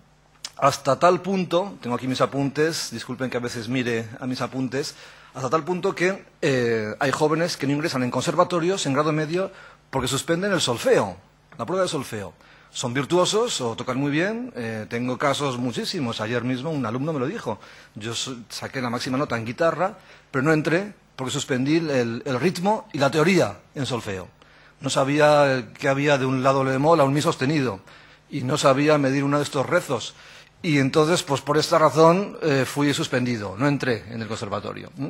hasta tal punto, tengo aquí mis apuntes, disculpen que a veces mire a mis apuntes, hasta tal punto que eh, hay jóvenes que no ingresan en conservatorios en grado medio porque suspenden el solfeo, la prueba de solfeo. Son virtuosos o tocan muy bien, eh, tengo casos muchísimos. Ayer mismo un alumno me lo dijo. Yo saqué la máxima nota en guitarra, pero no entré porque suspendí el, el ritmo y la teoría en solfeo. No sabía qué había de un lado bemol a un mi sostenido y no sabía medir uno de estos rezos. Y entonces, pues por esta razón, eh, fui suspendido, no entré en el conservatorio. ¿Mm?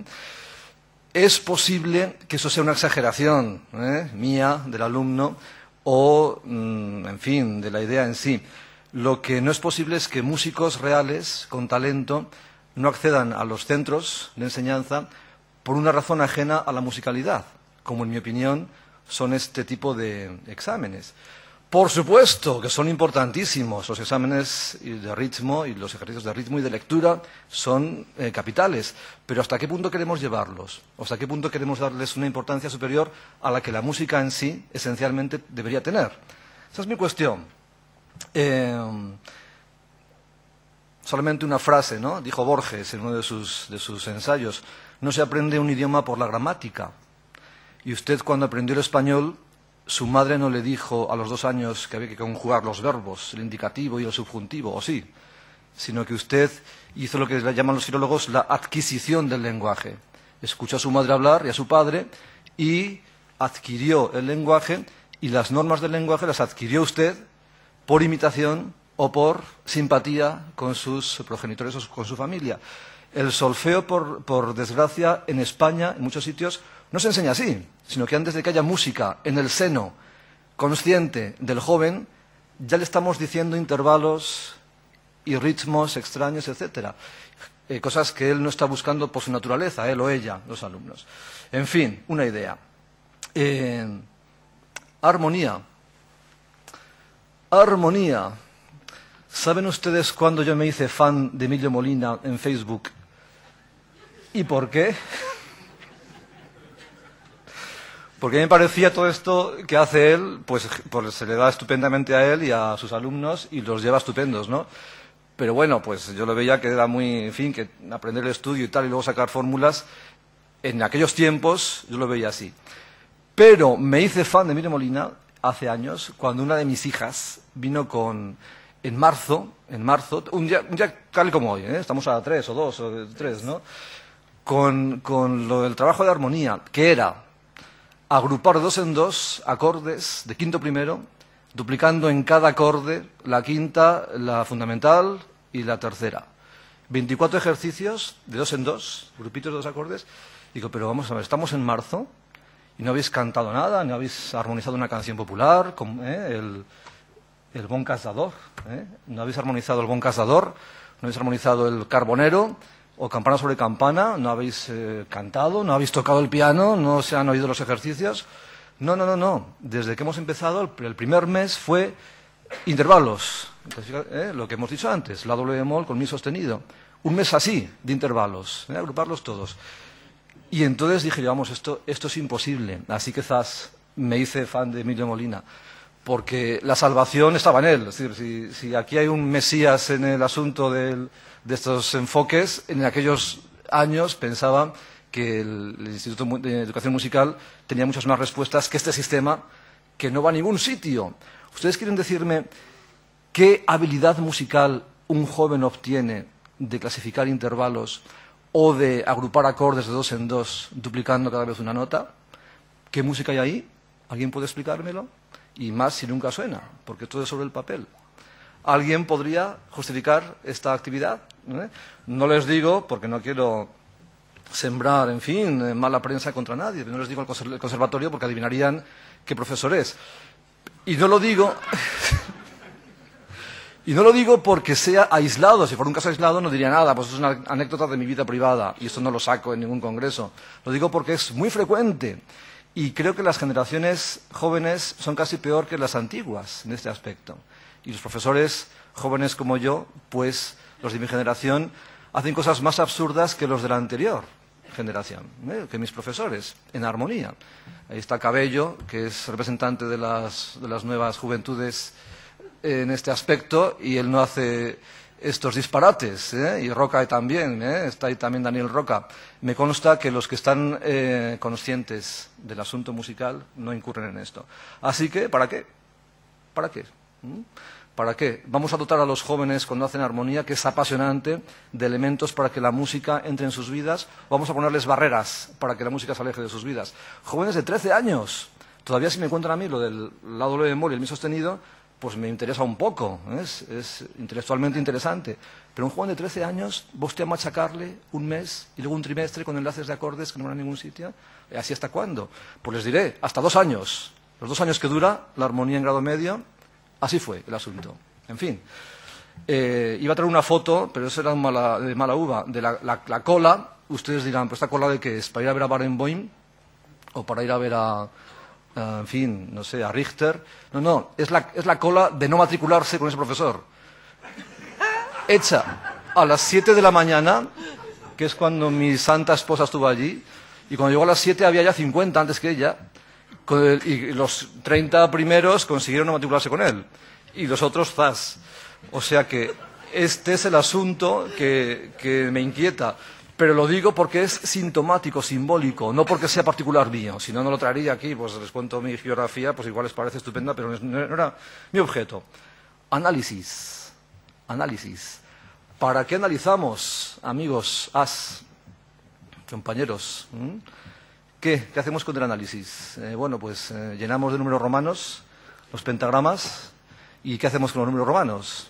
Es posible que eso sea una exageración ¿eh? mía, del alumno, o, mm, en fin, de la idea en sí. Lo que no es posible es que músicos reales, con talento, no accedan a los centros de enseñanza por una razón ajena a la musicalidad, como en mi opinión son este tipo de exámenes. Por supuesto que son importantísimos, los exámenes de ritmo y los ejercicios de ritmo y de lectura son eh, capitales, pero ¿hasta qué punto queremos llevarlos? ¿O hasta qué punto queremos darles una importancia superior a la que la música en sí esencialmente debería tener? Esa es mi cuestión. Eh, solamente una frase, ¿no? Dijo Borges en uno de sus, de sus ensayos: no se aprende un idioma por la gramática. Y usted, cuando aprendió el español, su madre no le dijo a los dos años que había que conjugar los verbos, el indicativo y el subjuntivo, o sí, sino que usted hizo lo que llaman los filólogos la adquisición del lenguaje. Escuchó a su madre hablar y a su padre y adquirió el lenguaje, y las normas del lenguaje las adquirió usted por imitación o por simpatía con sus progenitores o con su familia. El solfeo, por, por desgracia, en España, en muchos sitios, no se enseña así, sino que antes de que haya música en el seno consciente del joven, ya le estamos diciendo intervalos y ritmos extraños, etcétera. Eh, cosas que él no está buscando por su naturaleza, él o ella, los alumnos. En fin, una idea. Eh, armonía. Armonía. ¿Saben ustedes cuándo yo me hice fan de Emilio Molina en Facebook? ¿Y por qué? Porque me parecía todo esto que hace él, pues, pues se le da estupendamente a él y a sus alumnos y los lleva estupendos, ¿no? Pero bueno, pues yo lo veía que era muy, en fin, que aprender el estudio y tal, y luego sacar fórmulas, en aquellos tiempos yo lo veía así. Pero me hice fan de Emilio Molina hace años, cuando una de mis hijas vino con, en marzo, en marzo, un día, un día tal como hoy, ¿eh? Estamos a tres o dos o tres, ¿no? Con, con lo del trabajo de armonía, que era agrupar dos en dos acordes de quinto primero, duplicando en cada acorde la quinta, la fundamental y la tercera. veinticuatro ejercicios de dos en dos, grupitos de dos acordes. Digo, pero vamos a ver, estamos en marzo y no habéis cantado nada, no habéis armonizado una canción popular, como, ¿eh? el, el Bon Cazador, ¿eh? no habéis armonizado el Bon Cazador, no habéis armonizado el Carbonero, o campana sobre campana, no habéis eh, cantado, no habéis tocado el piano, no se han oído los ejercicios. No, no, no, no. Desde que hemos empezado, el primer mes fue intervalos. ¿Eh? Lo que hemos dicho antes, la doble bemol con mi sostenido. Un mes así, de intervalos, ¿eh? Agruparlos todos. Y entonces dije, vamos, esto, esto es imposible. Así que quizás me hice fan de Emilio Molina, porque la salvación estaba en él. Es decir, si, si aquí hay un mesías en el asunto del, de estos enfoques, en aquellos años pensaba que el, el Instituto de Educación Musical tenía muchas más respuestas que este sistema, que no va a ningún sitio. ¿Ustedes quieren decirme qué habilidad musical un joven obtiene de clasificar intervalos o de agrupar acordes de dos en dos, duplicando cada vez una nota? ¿Qué música hay ahí? ¿Alguien puede explicármelo? Y más si nunca suena, porque todo es sobre el papel. ¿Alguien podría justificar esta actividad? ¿Eh? No les digo, porque no quiero sembrar, en fin, mala prensa contra nadie, no les digo el conservatorio porque adivinarían qué profesor es. Y no lo digo... Y no lo digo porque sea aislado. Si fuera un caso aislado no diría nada, pues es una anécdota de mi vida privada y esto no lo saco en ningún congreso. Lo digo porque es muy frecuente y creo que las generaciones jóvenes son casi peor que las antiguas en este aspecto. Y los profesores jóvenes como yo, pues los de mi generación, hacen cosas más absurdas que los de la anterior generación, ¿eh? Que mis profesores, en armonía. Ahí está Cabello, que es representante de las, de las nuevas juventudes en este aspecto, y él no hace estos disparates, ¿eh? Y Roca también, ¿eh? Está ahí también Daniel Roca. Me consta que los que están eh, conscientes del asunto musical no incurren en esto. Así que, ¿para qué? ¿Para qué? ¿Mm? ¿Para qué? Vamos a dotar a los jóvenes, cuando hacen armonía, que es apasionante, de elementos para que la música entre en sus vidas. Vamos a ponerles barreras para que la música se aleje de sus vidas. Jóvenes de trece años. Todavía si me cuentan a mí lo del la doble bemol y el mi sostenido, pues me interesa un poco, es, es intelectualmente interesante. Pero un joven de trece años, ¿va usted a machacarle un mes y luego un trimestre con enlaces de acordes que no van a ningún sitio? ¿Así hasta cuándo? Pues les diré, hasta dos años. Los dos años que dura la armonía en grado medio, así fue el asunto. En fin, eh, iba a traer una foto, pero eso era mala, de mala uva, de la, la, la cola. Ustedes dirán, ¿pero esta cola de qué es? ¿Para ir a ver a Barenboim? ¿O para ir a ver a... Uh, en fin, no sé, a Richter? No, no, es la, es la cola de no matricularse con ese profesor. Hecha a las siete de la mañana, que es cuando mi santa esposa estuvo allí, y cuando llegó a las siete había ya cincuenta antes que ella, con el, y los treinta primeros consiguieron no matricularse con él, y los otros zas. O sea que este es el asunto que, que me inquieta. Pero lo digo porque es sintomático, simbólico, no porque sea particular mío. Si no, no lo traería aquí, pues les cuento mi geografía, pues igual les parece estupenda, pero no era mi objeto. Análisis. Análisis. ¿Para qué analizamos, amigos, as, compañeros? ¿Mm? ¿Qué? ¿Qué hacemos con el análisis? Eh, bueno, pues eh, llenamos de números romanos los pentagramas. ¿Y qué hacemos con los números romanos?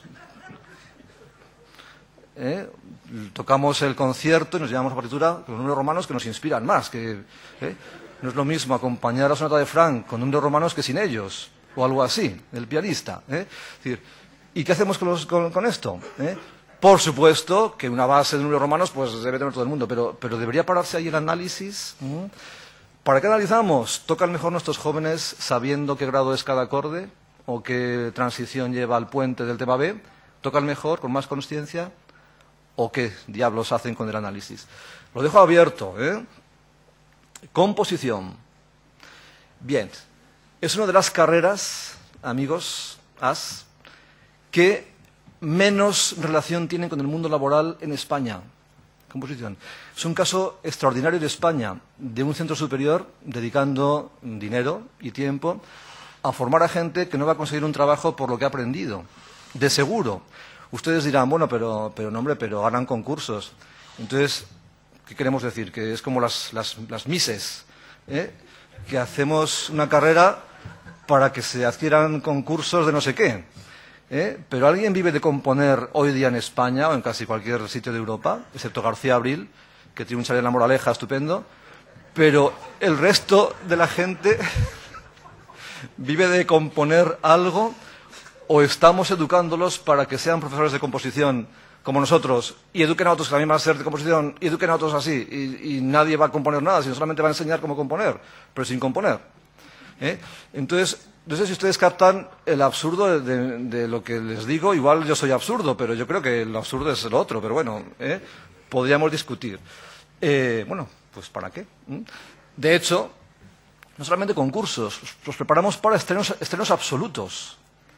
¿Eh? Tocamos el concierto y nos llevamos a partitura con los números romanos que nos inspiran más. Que, ¿eh? No es lo mismo acompañar la sonata de Franck con números romanos que sin ellos, o algo así, el pianista. ¿eh? Es decir, ¿y qué hacemos con, los, con, con esto? ¿eh? Por supuesto que una base de números romanos pues debe tener todo el mundo, pero, pero debería pararse ahí el análisis. ¿eh? ¿Para qué analizamos? ¿Tocan mejor nuestros jóvenes sabiendo qué grado es cada acorde o qué transición lleva al puente del tema B? ¿Tocan mejor, con más consciencia? ¿O qué diablos hacen con el análisis? Lo dejo abierto, ¿eh? Composición. Bien, es una de las carreras, amigos, as, que menos relación tienen con el mundo laboral en España. Composición. Es un caso extraordinario de España, de un centro superior dedicando dinero y tiempo a formar a gente que no va a conseguir un trabajo por lo que ha aprendido. De seguro. Ustedes dirán, bueno, pero, pero no, hombre, pero ganan concursos. Entonces, ¿qué queremos decir? Que es como las, las, las mises, ¿eh? Que hacemos una carrera para que se adquieran concursos de no sé qué. ¿eh? Pero ¿alguien vive de componer hoy día en España o en casi cualquier sitio de Europa? Excepto García Abril, que tiene un chalet en La Moraleja estupendo. Pero el resto de la gente vive de componer algo. ¿O estamos educándolos para que sean profesores de composición como nosotros y eduquen a otros que también van a ser de composición y eduquen a otros así y, y nadie va a componer nada, sino solamente va a enseñar cómo componer, pero sin componer? ¿eh? Entonces, no sé si ustedes captan el absurdo de, de, de lo que les digo. Igual yo soy absurdo, pero yo creo que lo absurdo es lo otro. Pero bueno, ¿eh? Podríamos discutir. Eh, bueno, pues ¿para qué? ¿Mm? De hecho, no solamente concursos, los preparamos para estrenos, estrenos absolutos.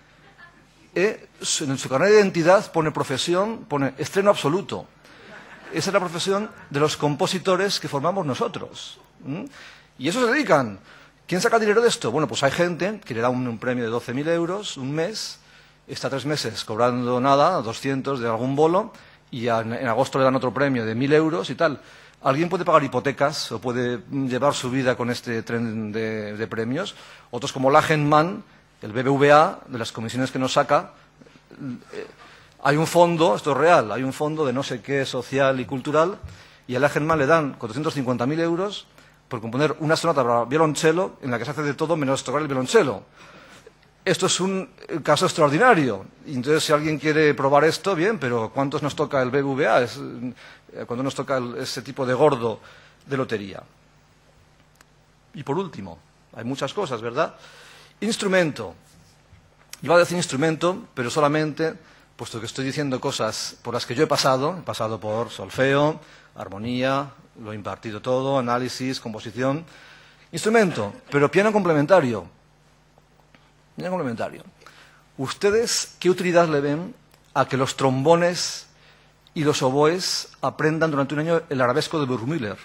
¿Eh? En su carnet de identidad pone profesión, pone estreno absoluto. Esa es la profesión de los compositores que formamos nosotros. ¿Mm? Y eso se dedican. ¿Quién saca dinero de esto? Bueno, pues hay gente que le da un, un premio de doce mil euros, un mes, está tres meses cobrando nada, doscientos de algún bolo, y a, en agosto le dan otro premio de mil euros y tal. Alguien puede pagar hipotecas o puede llevar su vida con este tren de, de premios. Otros como Lachenmann, el B B V A, de las comisiones que nos saca, eh, hay un fondo, esto es real, hay un fondo de no sé qué social y cultural, y a Lachenmann le dan cuatrocientos cincuenta mil euros por componer una sonata para violonchelo en la que se hace de todo menos tocar el violonchelo. Esto es un caso extraordinario. Y entonces, si alguien quiere probar esto, bien, pero ¿cuántos nos toca el B B V A? Es, ¿cuánto nos toca el, ese tipo de gordo de lotería? Y por último, hay muchas cosas, ¿verdad? Instrumento. Iba a decir instrumento, pero solamente, puesto que estoy diciendo cosas por las que yo he pasado, he pasado por solfeo, armonía, lo he impartido todo, análisis, composición. Instrumento, pero piano complementario. Piano complementario. ¿Ustedes qué utilidad le ven a que los trombones y los oboes aprendan durante un año el arabesco de Burgmüller?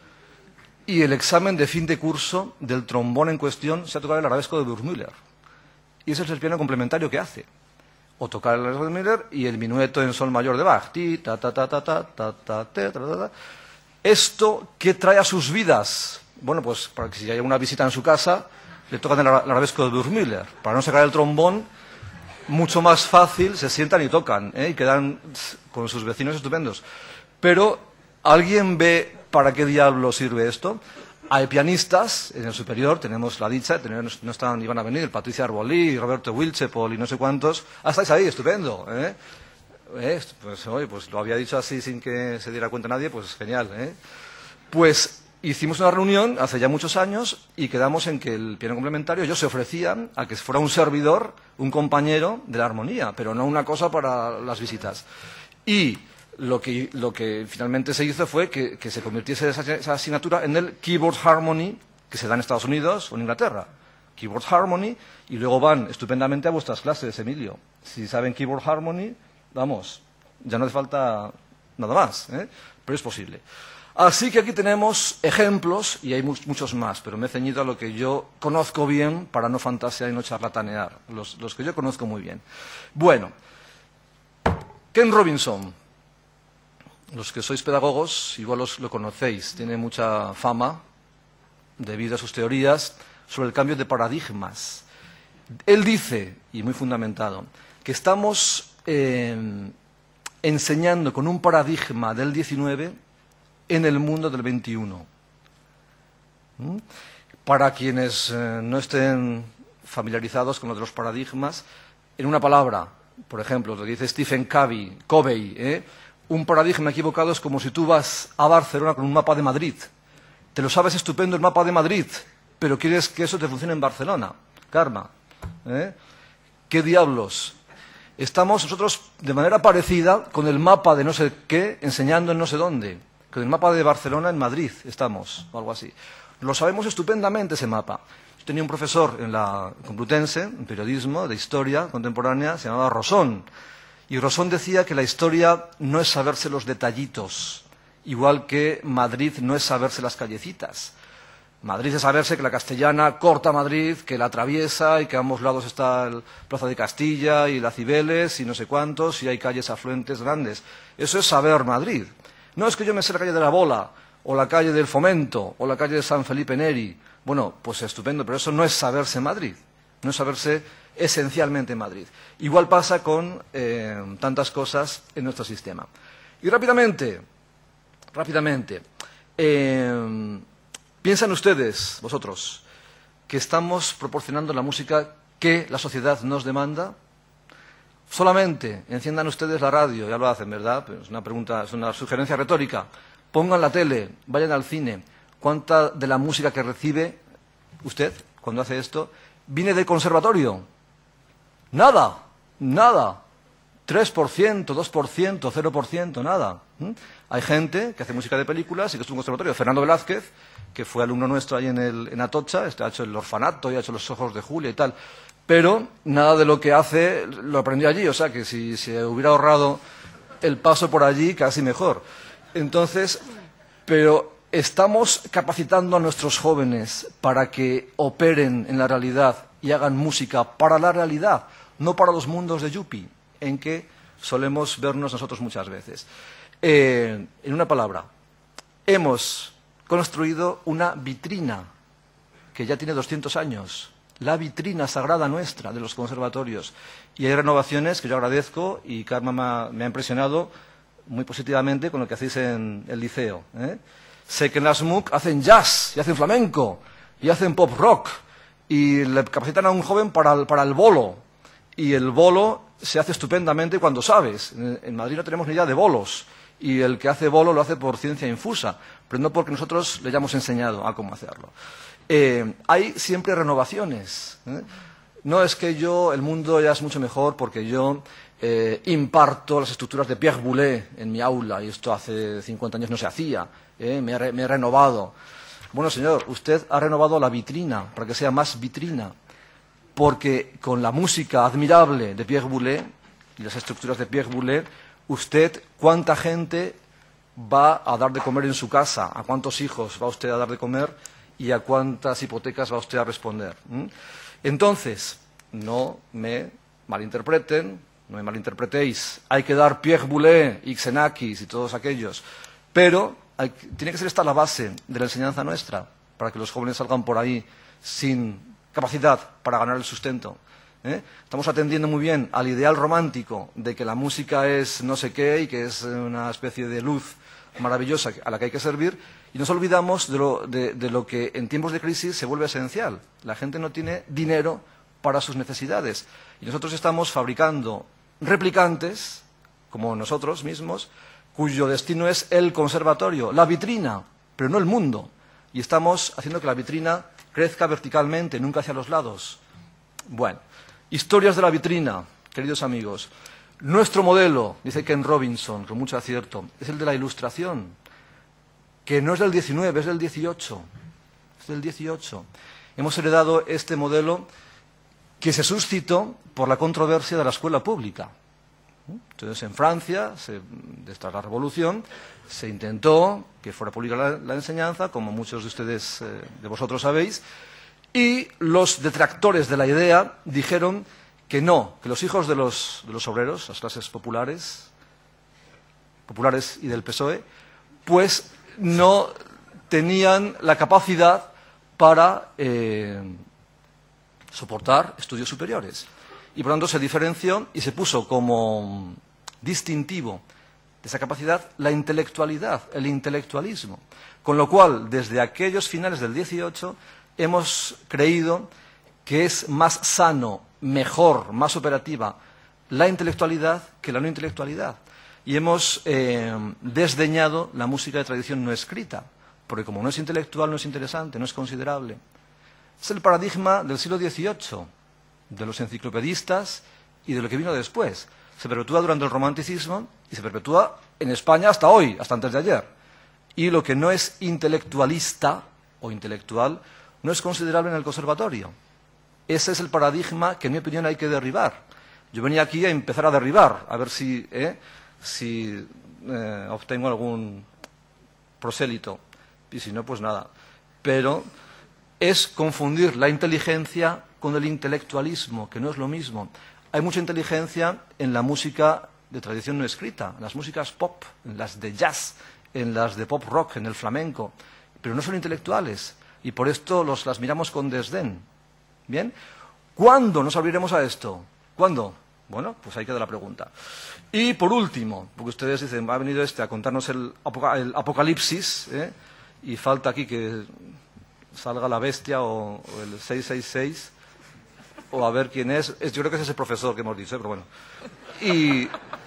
Y el examen de fin de curso del trombón en cuestión se ha tocado el arabesco de Burgmüller. Y ese es el piano complementario que hace. O tocar el arabesco de Burgmüller y el minueto en sol mayor de Bach. Ti, ta, ta, ta, ta, ta, ta, ta, ta, ta, ta. ¿Esto qué trae a sus vidas? Bueno, pues para que si hay una visita en su casa, le tocan el arabesco de Burgmüller. Para no sacar el trombón, mucho más fácil, se sientan y tocan, ¿eh? Y quedan con sus vecinos estupendos. Pero, ¿alguien ve para qué diablo sirve esto? Hay pianistas, en el superior tenemos la dicha de tener, no están, iban a venir, Patricia Arbolí, Roberto Wilchepol y no sé cuántos. Ah, estáis ahí, estupendo, ¿eh? ¿Eh? Pues, oye, pues lo había dicho así sin que se diera cuenta nadie, pues genial, ¿eh? Pues hicimos una reunión hace ya muchos años y quedamos en que el piano complementario, ellos se ofrecían a que fuera un servidor, un compañero de la armonía, pero no una cosa para las visitas. Y lo que, lo que finalmente se hizo fue que, que se convirtiese esa, esa asignatura en el Keyboard Harmony, que se da en Estados Unidos o en Inglaterra. Keyboard Harmony, y luego van estupendamente a vuestras clases, Emilio. Si saben Keyboard Harmony, vamos, ya no hace falta nada más, ¿eh? Pero es posible. Así que aquí tenemos ejemplos, y hay muchos más, pero me he ceñido a lo que yo conozco bien para no fantasear y no charlatanear, los, los que yo conozco muy bien. Bueno, Ken Robinson, los que sois pedagogos igual os lo conocéis, tiene mucha fama debido a sus teorías sobre el cambio de paradigmas. Él dice, y muy fundamentado, que estamos eh, enseñando con un paradigma del diecinueve en el mundo del veintiuno. ¿Mm? Para quienes eh, no estén familiarizados con lo de los paradigmas, en una palabra, por ejemplo, lo que dice Stephen Covey, Covey ¿eh? un paradigma equivocado es como si tú vas a Barcelona con un mapa de Madrid. Te lo sabes estupendo el mapa de Madrid, pero quieres que eso te funcione en Barcelona. Karma. ¿eh? ¿Qué diablos? Estamos nosotros de manera parecida con el mapa de no sé qué, enseñando en no sé dónde. Con el mapa de Barcelona en Madrid estamos, o algo así. Lo sabemos estupendamente ese mapa. Yo tenía un profesor en la Complutense, en periodismo, de historia contemporánea, se llamaba Rosón. Y Rosón decía que la historia no es saberse los detallitos, igual que Madrid no es saberse las callecitas. Madrid es saberse que la castellana corta Madrid, que la atraviesa y que a ambos lados está el Plaza de Castilla y la Cibeles y no sé cuántos y hay calles afluentes grandes. Eso es saber Madrid. No es que yo me sé la calle de la Bola o la calle del Fomento o la calle de San Felipe Neri. Bueno, pues estupendo, pero eso no es saberse Madrid, no es saberse esencialmente Madrid. Igual pasa con eh, tantas cosas en nuestro sistema. Y rápidamente, rápidamente, eh, ¿piensan ustedes, vosotros, que estamos proporcionando la música que la sociedad nos demanda? Solamente enciendan ustedes la radio, ya lo hacen, ¿verdad? Es una pregunta, es una sugerencia retórica. Pongan la tele, vayan al cine. ¿Cuánta de la música que recibe usted, cuando hace esto, viene del conservatorio. Nada, nada. tres por ciento, dos por ciento, cero por ciento, nada. ¿Mm? Hay gente que hace música de películas y que estuvo en un conservatorio. Fernando Velázquez, que fue alumno nuestro ahí en, el, en Atocha, este ha hecho el Orfanato y ha hecho Los ojos de Julia y tal. Pero nada de lo que hace lo aprendió allí. O sea que si se hubiera ahorrado el paso por allí, casi mejor. Entonces, pero estamos capacitando a nuestros jóvenes para que operen en la realidad y hagan música para la realidad, no para los mundos de Yupi, en que solemos vernos nosotros muchas veces. Eh, en una palabra, hemos construido una vitrina que ya tiene doscientos años, la vitrina sagrada nuestra de los conservatorios. Y hay renovaciones que yo agradezco y Karma me ha, me ha impresionado muy positivamente con lo que hacéis en el liceo. ¿eh? Sé que en la S M U C hacen jazz y hacen flamenco y hacen pop rock y le capacitan a un joven para el, para el bolo. Y el bolo se hace estupendamente cuando sabes. En, en Madrid no tenemos ni idea de bolos. Y el que hace bolo lo hace por ciencia infusa, pero no porque nosotros le hayamos enseñado a cómo hacerlo. Eh, hay siempre renovaciones. ¿eh? No es que yo, el mundo ya es mucho mejor porque yo eh, imparto las estructuras de Pierre Boulez en mi aula, y esto hace cincuenta años no se hacía. ¿eh? Me, he, me he renovado. Bueno, señor, usted ha renovado la vitrina para que sea más vitrina, porque con la música admirable de Pierre Boulez y las estructuras de Pierre Boulez, usted, ¿cuánta gente va a dar de comer en su casa? ¿A cuántos hijos va usted a dar de comer? ¿Y a cuántas hipotecas va usted a responder? ¿Mm? Entonces, no me malinterpreten, no me malinterpretéis. Hay que dar Pierre Boulez y Xenakis y todos aquellos. Pero hay, tiene que ser esta la base de la enseñanza nuestra, para que los jóvenes salgan por ahí sin capacidad para ganar el sustento. ¿Eh? Estamos atendiendo muy bien al ideal romántico de que la música es no sé qué y que es una especie de luz maravillosa a la que hay que servir, y nos olvidamos de lo, de, de lo que en tiempos de crisis se vuelve esencial. La gente no tiene dinero para sus necesidades y nosotros estamos fabricando replicantes, como nosotros mismos, cuyo destino es el conservatorio, la vitrina, pero no el mundo. Y estamos haciendo que la vitrina crezca verticalmente, nunca hacia los lados. Bueno. Historias de la vitrina, queridos amigos. Nuestro modelo, dice Ken Robinson, con mucho acierto, es el de la ilustración, que no es del diecinueve, es del dieciocho. Es del dieciocho. Hemos heredado este modelo que se suscitó por la controversia de la escuela pública. Entonces, en Francia, se, desde la Revolución, se intentó que fuera pública la, la enseñanza, como muchos de ustedes, eh, de vosotros sabéis, y los detractores de la idea dijeron que no, que los hijos de los, de los obreros, las clases populares, populares y del P S O E, pues no tenían la capacidad para eh, soportar estudios superiores. Y por tanto se diferenció y se puso como distintivo de esa capacidad la intelectualidad, el intelectualismo. Con lo cual, desde aquellos finales del dieciocho, hemos creído que es más sano, mejor, más operativa la intelectualidad que la no intelectualidad. Y hemos eh, desdeñado la música de tradición no escrita, porque como no es intelectual, no es interesante, no es considerable. Es el paradigma del siglo dieciocho, de los enciclopedistas y de lo que vino después. Se perpetúa durante el romanticismo y se perpetúa en España hasta hoy, hasta antes de ayer. Y lo que no es intelectualista o intelectual no es considerable en el conservatorio. Ese es el paradigma que, en mi opinión, hay que derribar. Yo venía aquí a empezar a derribar, a ver si, eh, si eh, obtengo algún prosélito. Y si no, pues nada. Pero es confundir la inteligencia con el intelectualismo, que no es lo mismo. Hay mucha inteligencia en la música de tradición no escrita, en las músicas pop, en las de jazz, en las de pop rock, en el flamenco, pero no son intelectuales. Y por esto los, las miramos con desdén. ¿Bien? ¿Cuándo nos abriremos a esto? ¿Cuándo? Bueno, pues ahí queda la pregunta. Y por último, porque ustedes dicen, ha venido este a contarnos el, apoca el apocalipsis, ¿eh? Y falta aquí que salga la bestia o, o el seiscientos sesenta y seis, o a ver quién es. es. Yo creo que es ese profesor que hemos dicho, ¿eh? Pero bueno. Y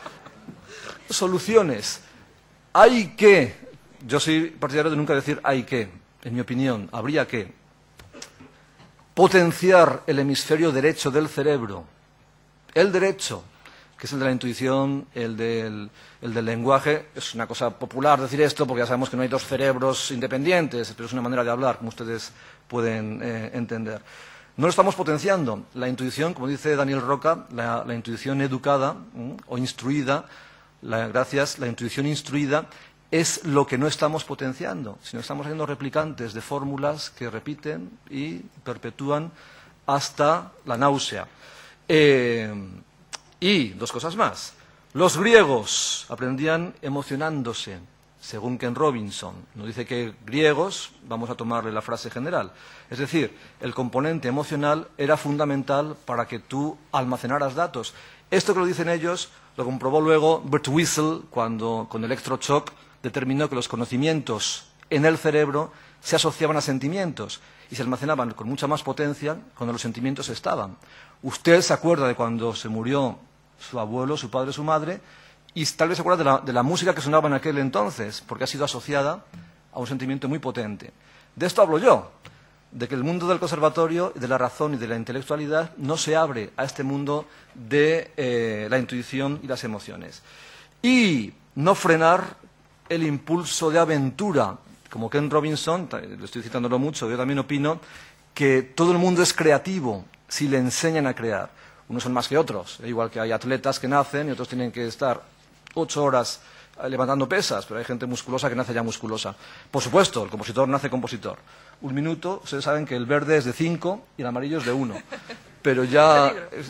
soluciones. Hay que, yo soy partidario de nunca decir hay que. En mi opinión, habría que potenciar el hemisferio derecho del cerebro, el derecho, que es el de la intuición, el del, el del lenguaje. Es una cosa popular decir esto porque ya sabemos que no hay dos cerebros independientes, pero es una manera de hablar, como ustedes pueden eh, entender. No lo estamos potenciando. La intuición, como dice Daniel Roca, la, la intuición educada ¿eh? o instruida, la, gracias, la intuición instruida es lo que no estamos potenciando, sino estamos haciendo replicantes de fórmulas que repiten y perpetúan hasta la náusea. Eh, y dos cosas más. Los griegos aprendían emocionándose, según Ken Robinson. Nos dice que griegos, vamos a tomarle la frase general. Es decir, el componente emocional era fundamental para que tú almacenaras datos. Esto que lo dicen ellos lo comprobó luego Bert Wiesel cuando con electroshock determinó que los conocimientos en el cerebro se asociaban a sentimientos y se almacenaban con mucha más potencia cuando los sentimientos estaban. Usted se acuerda de cuando se murió su abuelo, su padre, su madre, y tal vez se acuerda de la, de la música que sonaba en aquel entonces, porque ha sido asociada a un sentimiento muy potente. De esto hablo yo, de que el mundo del conservatorio, de la razón y de la intelectualidad no se abre a este mundo de eh, la intuición y las emociones. Y no frenar el impulso de aventura, como Ken Robinson, lo estoy citándolo mucho, yo también opino que todo el mundo es creativo si le enseñan a crear. Unos son más que otros, igual que hay atletas que nacen y otros tienen que estar ocho horas levantando pesas, pero hay gente musculosa que nace ya musculosa. Por supuesto, el compositor nace compositor. Un minuto, ustedes saben que el verde es de cinco y el amarillo es de uno. Pero ya...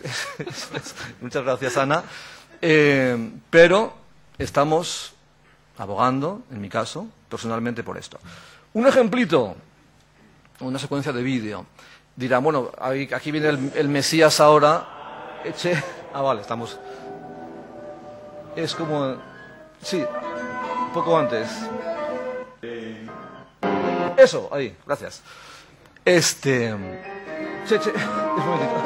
Muchas gracias, Ana. Eh, pero estamos abogando, en mi caso, personalmente por esto. Un ejemplito, una secuencia de vídeo. Dirán, bueno, aquí viene el, el Mesías ahora. Eche... Ah, vale, estamos... Es como... Sí, un poco antes. Eso, ahí, gracias. Este... Che, che, un momentito.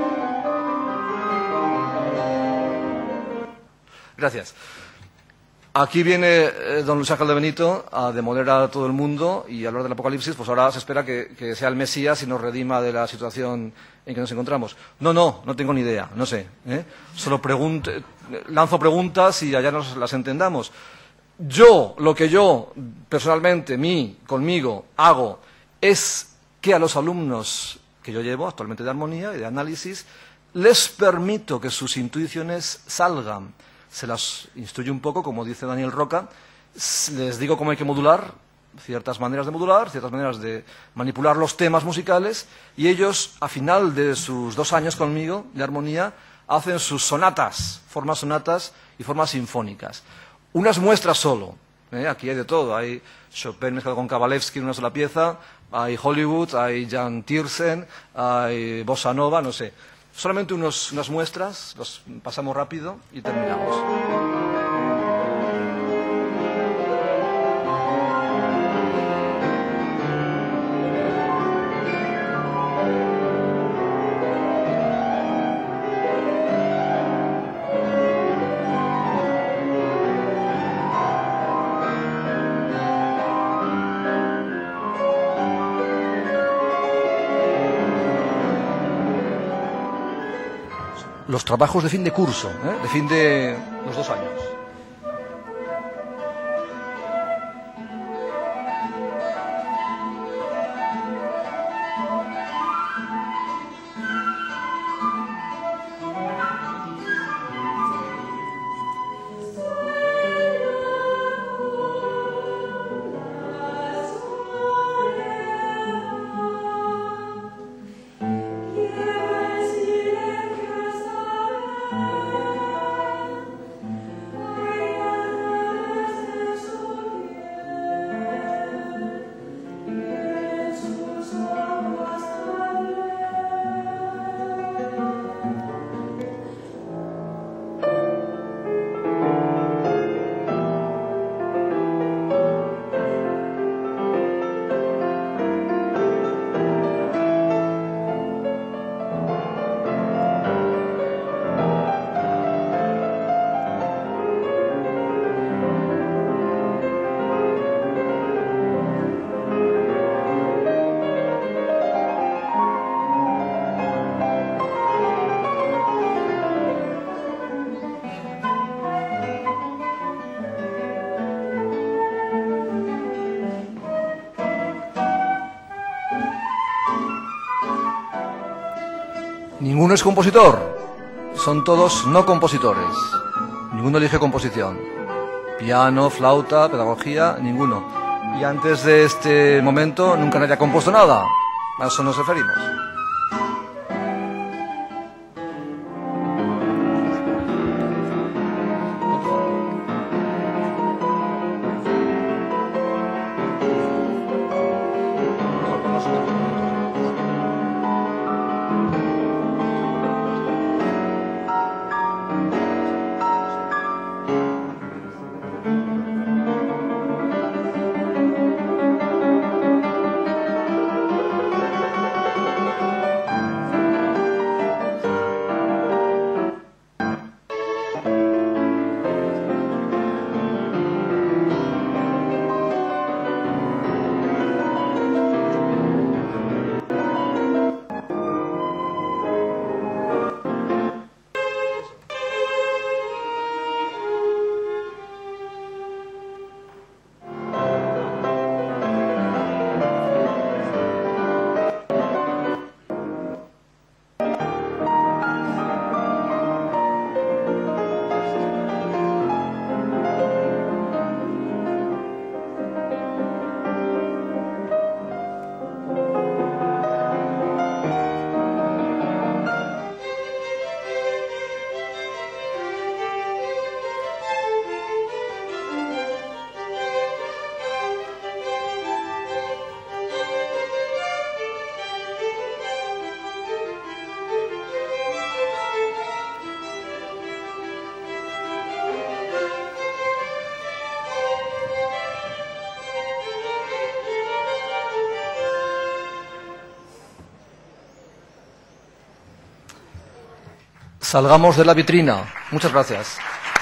Gracias. Aquí viene eh, don Luis Ángel de Benito a demoler a todo el mundo y a hablar del Apocalipsis, pues ahora se espera que, que sea el Mesías y nos redima de la situación en que nos encontramos. No, no, no tengo ni idea, no sé. ¿eh? Solo pregunto, lanzo preguntas y allá nos las entendamos. Yo, lo que yo, personalmente, mí, conmigo, hago, es que a los alumnos que yo llevo actualmente de armonía y de análisis, les permito que sus intuiciones salgan. Se las instruye un poco, como dice Daniel Roca, les digo cómo hay que modular, ciertas maneras de modular, ciertas maneras de manipular los temas musicales, y ellos, a final de sus dos años conmigo, de armonía, hacen sus sonatas, formas sonatas y formas sinfónicas. Unas muestras solo, ¿eh? Aquí hay de todo, hay Chopin mezclado con Kabalevsky en una sola pieza, hay Hollywood, hay Jan Tiersen, hay Bossa Nova, no sé. Solamente unos, unas muestras, los pasamos rápido y terminamos. Los trabajos de fin de curso, ¿eh? de fin de los dos años. Yes, Ninguno es compositor. Son todos no compositores. Ninguno elige composición. Piano, flauta, pedagogía, ninguno. Y antes de este momento nunca nadie ha compuesto nada. A eso nos referimos. Salgamos de la vitrina. Muchas gracias.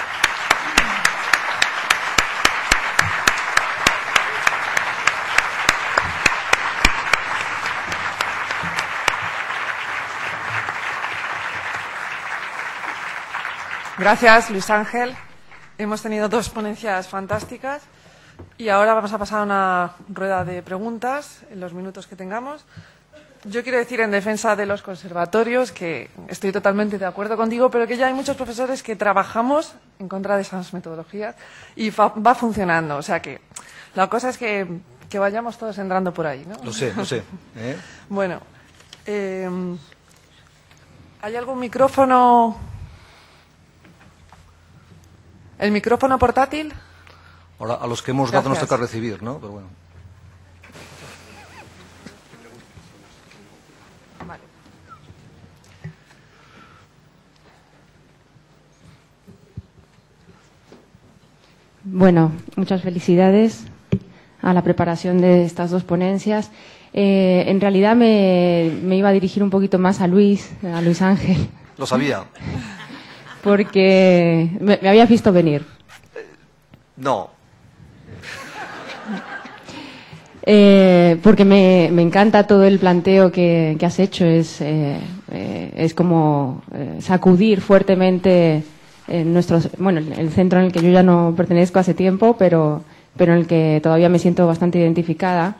Gracias, Luis Ángel. Hemos tenido dos ponencias fantásticas y ahora vamos a pasar a una rueda de preguntas en los minutos que tengamos. Yo quiero decir en defensa de los conservatorios que estoy totalmente de acuerdo contigo, pero que ya hay muchos profesores que trabajamos en contra de esas metodologías y fa va funcionando. O sea que la cosa es que, que vayamos todos entrando por ahí, ¿no? Lo sé, lo sé. ¿Eh? Bueno, eh, ¿hay algún micrófono? ¿El micrófono portátil? Ahora, a los que hemos dado nos toca recibir, ¿no? Pero bueno. Bueno, muchas felicidades a la preparación de estas dos ponencias. Eh, en realidad me, me iba a dirigir un poquito más a Luis, a Luis Ángel. Lo sabía. Porque me, me habías visto venir. Eh, no. Eh, porque me, me encanta todo el planteo que, que has hecho. Es, eh, eh, es como eh, sacudir fuertemente en nuestros, bueno, el centro en el que yo ya no pertenezco hace tiempo, pero, pero en el que todavía me siento bastante identificada.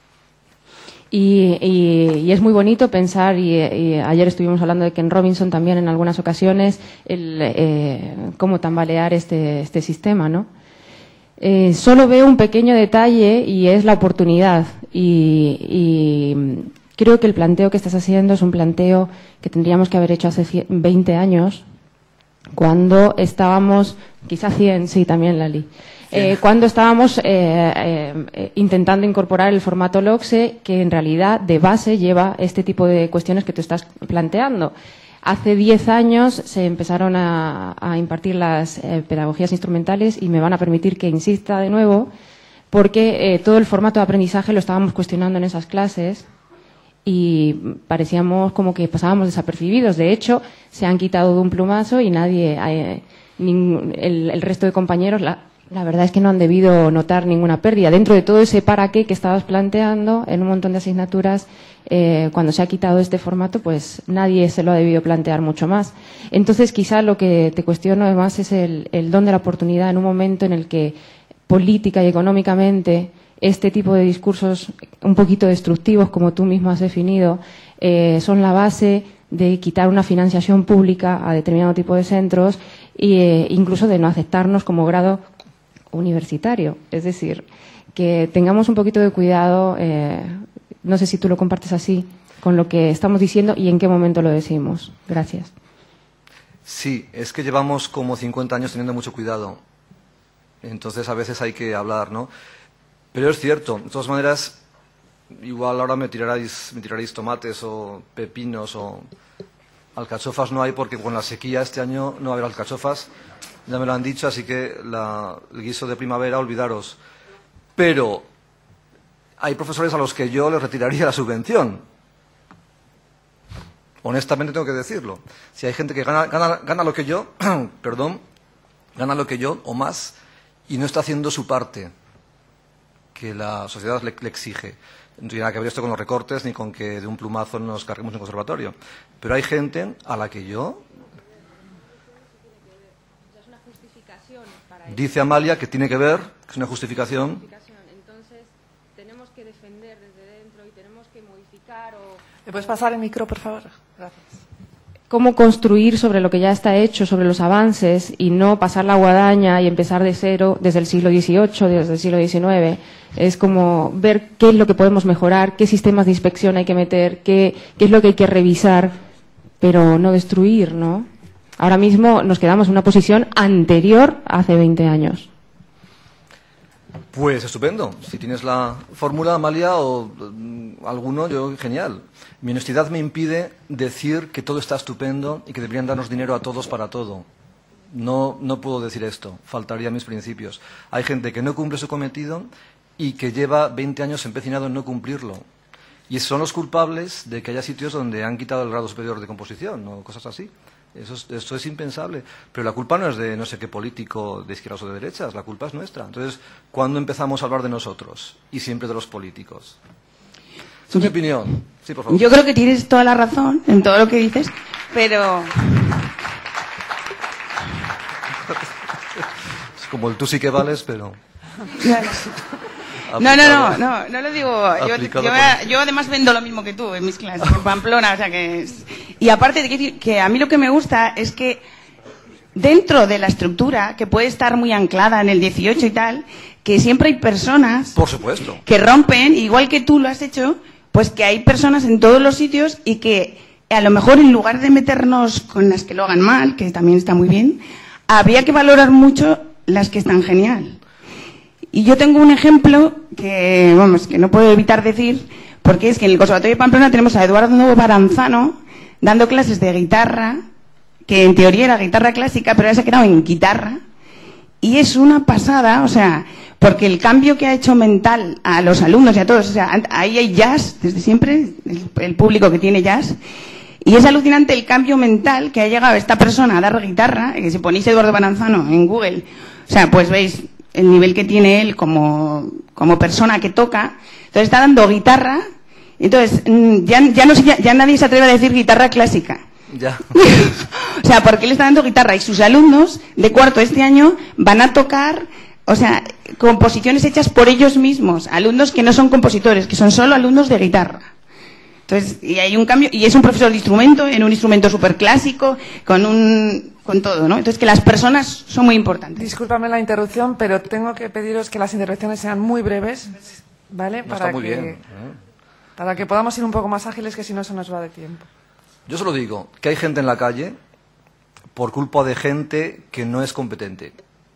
Y, y, y es muy bonito pensar, y, y ayer estuvimos hablando de Ken Robinson también en algunas ocasiones, el, eh, cómo tambalear este, este sistema, ¿no? Eh, solo veo un pequeño detalle y es la oportunidad. Y, y creo que el planteo que estás haciendo es un planteo que tendríamos que haber hecho hace veinte años, cuando estábamos, quizá cien, sí, también Lali, eh, cuando estábamos eh, eh, intentando incorporar el formato LOCSE, que en realidad de base lleva este tipo de cuestiones que tú estás planteando. Hace diez años se empezaron a, a impartir las eh, pedagogías instrumentales y me van a permitir que insista de nuevo, porque eh, todo el formato de aprendizaje lo estábamos cuestionando en esas clases y parecíamos como que pasábamos desapercibidos. De hecho, se han quitado de un plumazo y nadie, eh, ningún, el, el resto de compañeros, la, la verdad es que no han debido notar ninguna pérdida. Dentro de todo ese para qué que estabas planteando en un montón de asignaturas, eh, cuando se ha quitado este formato, pues nadie se lo ha debido plantear mucho más. Entonces, quizá lo que te cuestiono además es el, el don de la oportunidad en un momento en el que política y económicamente este tipo de discursos un poquito destructivos, como tú mismo has definido, eh, son la base de quitar una financiación pública a determinado tipo de centros e incluso de no aceptarnos como grado universitario. Es decir, que tengamos un poquito de cuidado, eh, no sé si tú lo compartes así, con lo que estamos diciendo y en qué momento lo decimos. Gracias. Sí, es que llevamos como cincuenta años teniendo mucho cuidado. Entonces a veces hay que hablar, ¿no? Pero es cierto, de todas maneras, igual ahora me tiraréis, me tiraréis tomates o pepinos o alcachofas no hay porque con la sequía este año no va a haber alcachofas, ya me lo han dicho, así que la, el guiso de primavera, olvidaros. Pero hay profesores a los que yo les retiraría la subvención. Honestamente tengo que decirlo. Si hay gente que gana, gana, gana lo que yo, perdón, gana lo que yo o más y no está haciendo su parte que la sociedad le, le exige. No tiene nada que ver esto con los recortes ni con que de un plumazo nos carguemos un conservatorio. Pero hay gente a la que yo... Dice Amalia que tiene que ver, que es una justificación. Entonces, tenemos que defender desde dentro y tenemos que modificar o... ¿Me puedes pasar el micro, por favor? Gracias. Cómo construir sobre lo que ya está hecho, sobre los avances, y no pasar la guadaña y empezar de cero desde el siglo dieciocho, desde el siglo diecinueve. Es como ver qué es lo que podemos mejorar, qué sistemas de inspección hay que meter, qué, qué es lo que hay que revisar, pero no destruir, ¿no? Ahora mismo nos quedamos en una posición anterior a hace veinte años. Pues estupendo. Si tienes la fórmula, Amalia, o mm, alguno, yo, genial. Mi honestidad me impide decir que todo está estupendo y que deberían darnos dinero a todos para todo. No, no puedo decir esto. Faltaría mis principios. Hay gente que no cumple su cometido y que lleva veinte años empecinado en no cumplirlo. Y son los culpables de que haya sitios donde han quitado el grado superior de composición o cosas así. Eso es, esto es impensable. Pero la culpa no es de no sé qué político de izquierdas o de derechas, la culpa es nuestra. Entonces, ¿cuándo empezamos a hablar de nosotros? Y siempre de los políticos. Es mi opinión. Sí, por favor. Yo creo que tienes toda la razón en todo lo que dices, pero... Es como el tú sí que vales, pero... No, no, no, no, no lo digo. Yo, yo, yo además vendo lo mismo que tú en mis clases, en Pamplona, o sea que es... Y aparte de que, que a mí lo que me gusta es que dentro de la estructura, que puede estar muy anclada en el dieciocho y tal, que siempre hay personas... Por supuesto. Que rompen, igual que tú lo has hecho, pues que hay personas en todos los sitios y que a lo mejor en lugar de meternos con las que lo hagan mal, que también está muy bien, habría que valorar mucho las que están genial. Y yo tengo un ejemplo que, vamos, que no puedo evitar decir, porque es que en el Conservatorio de Pamplona tenemos a Eduardo Baranzano dando clases de guitarra, que en teoría era guitarra clásica, pero ahora se ha quedado en guitarra, y es una pasada, o sea, porque el cambio que ha hecho mental a los alumnos y a todos, o sea, ahí hay jazz desde siempre, el, el público que tiene jazz, y es alucinante el cambio mental que ha llegado esta persona a dar guitarra, que si ponéis Eduardo Baranzano en Google, o sea, pues veis el nivel que tiene él como, como persona que toca. Entonces está dando guitarra, entonces ya, ya, no, ya, ya nadie se atreve a decir guitarra clásica. Ya. O sea, porque él está dando guitarra y sus alumnos de cuarto este año van a tocar, o sea, composiciones hechas por ellos mismos, alumnos que no son compositores, que son solo alumnos de guitarra. Entonces, y hay un cambio, y es un profesor de instrumento, en un instrumento súper clásico, con un, con todo, ¿no? Entonces, que las personas son muy importantes. Discúlpame la interrupción, pero tengo que pediros que las intervenciones sean muy breves, ¿vale? No, para está muy que, bien, ¿eh? Para que podamos ir un poco más ágiles, que si no se nos va de tiempo. Yo solo digo que hay gente en la calle por culpa de gente que no es competente.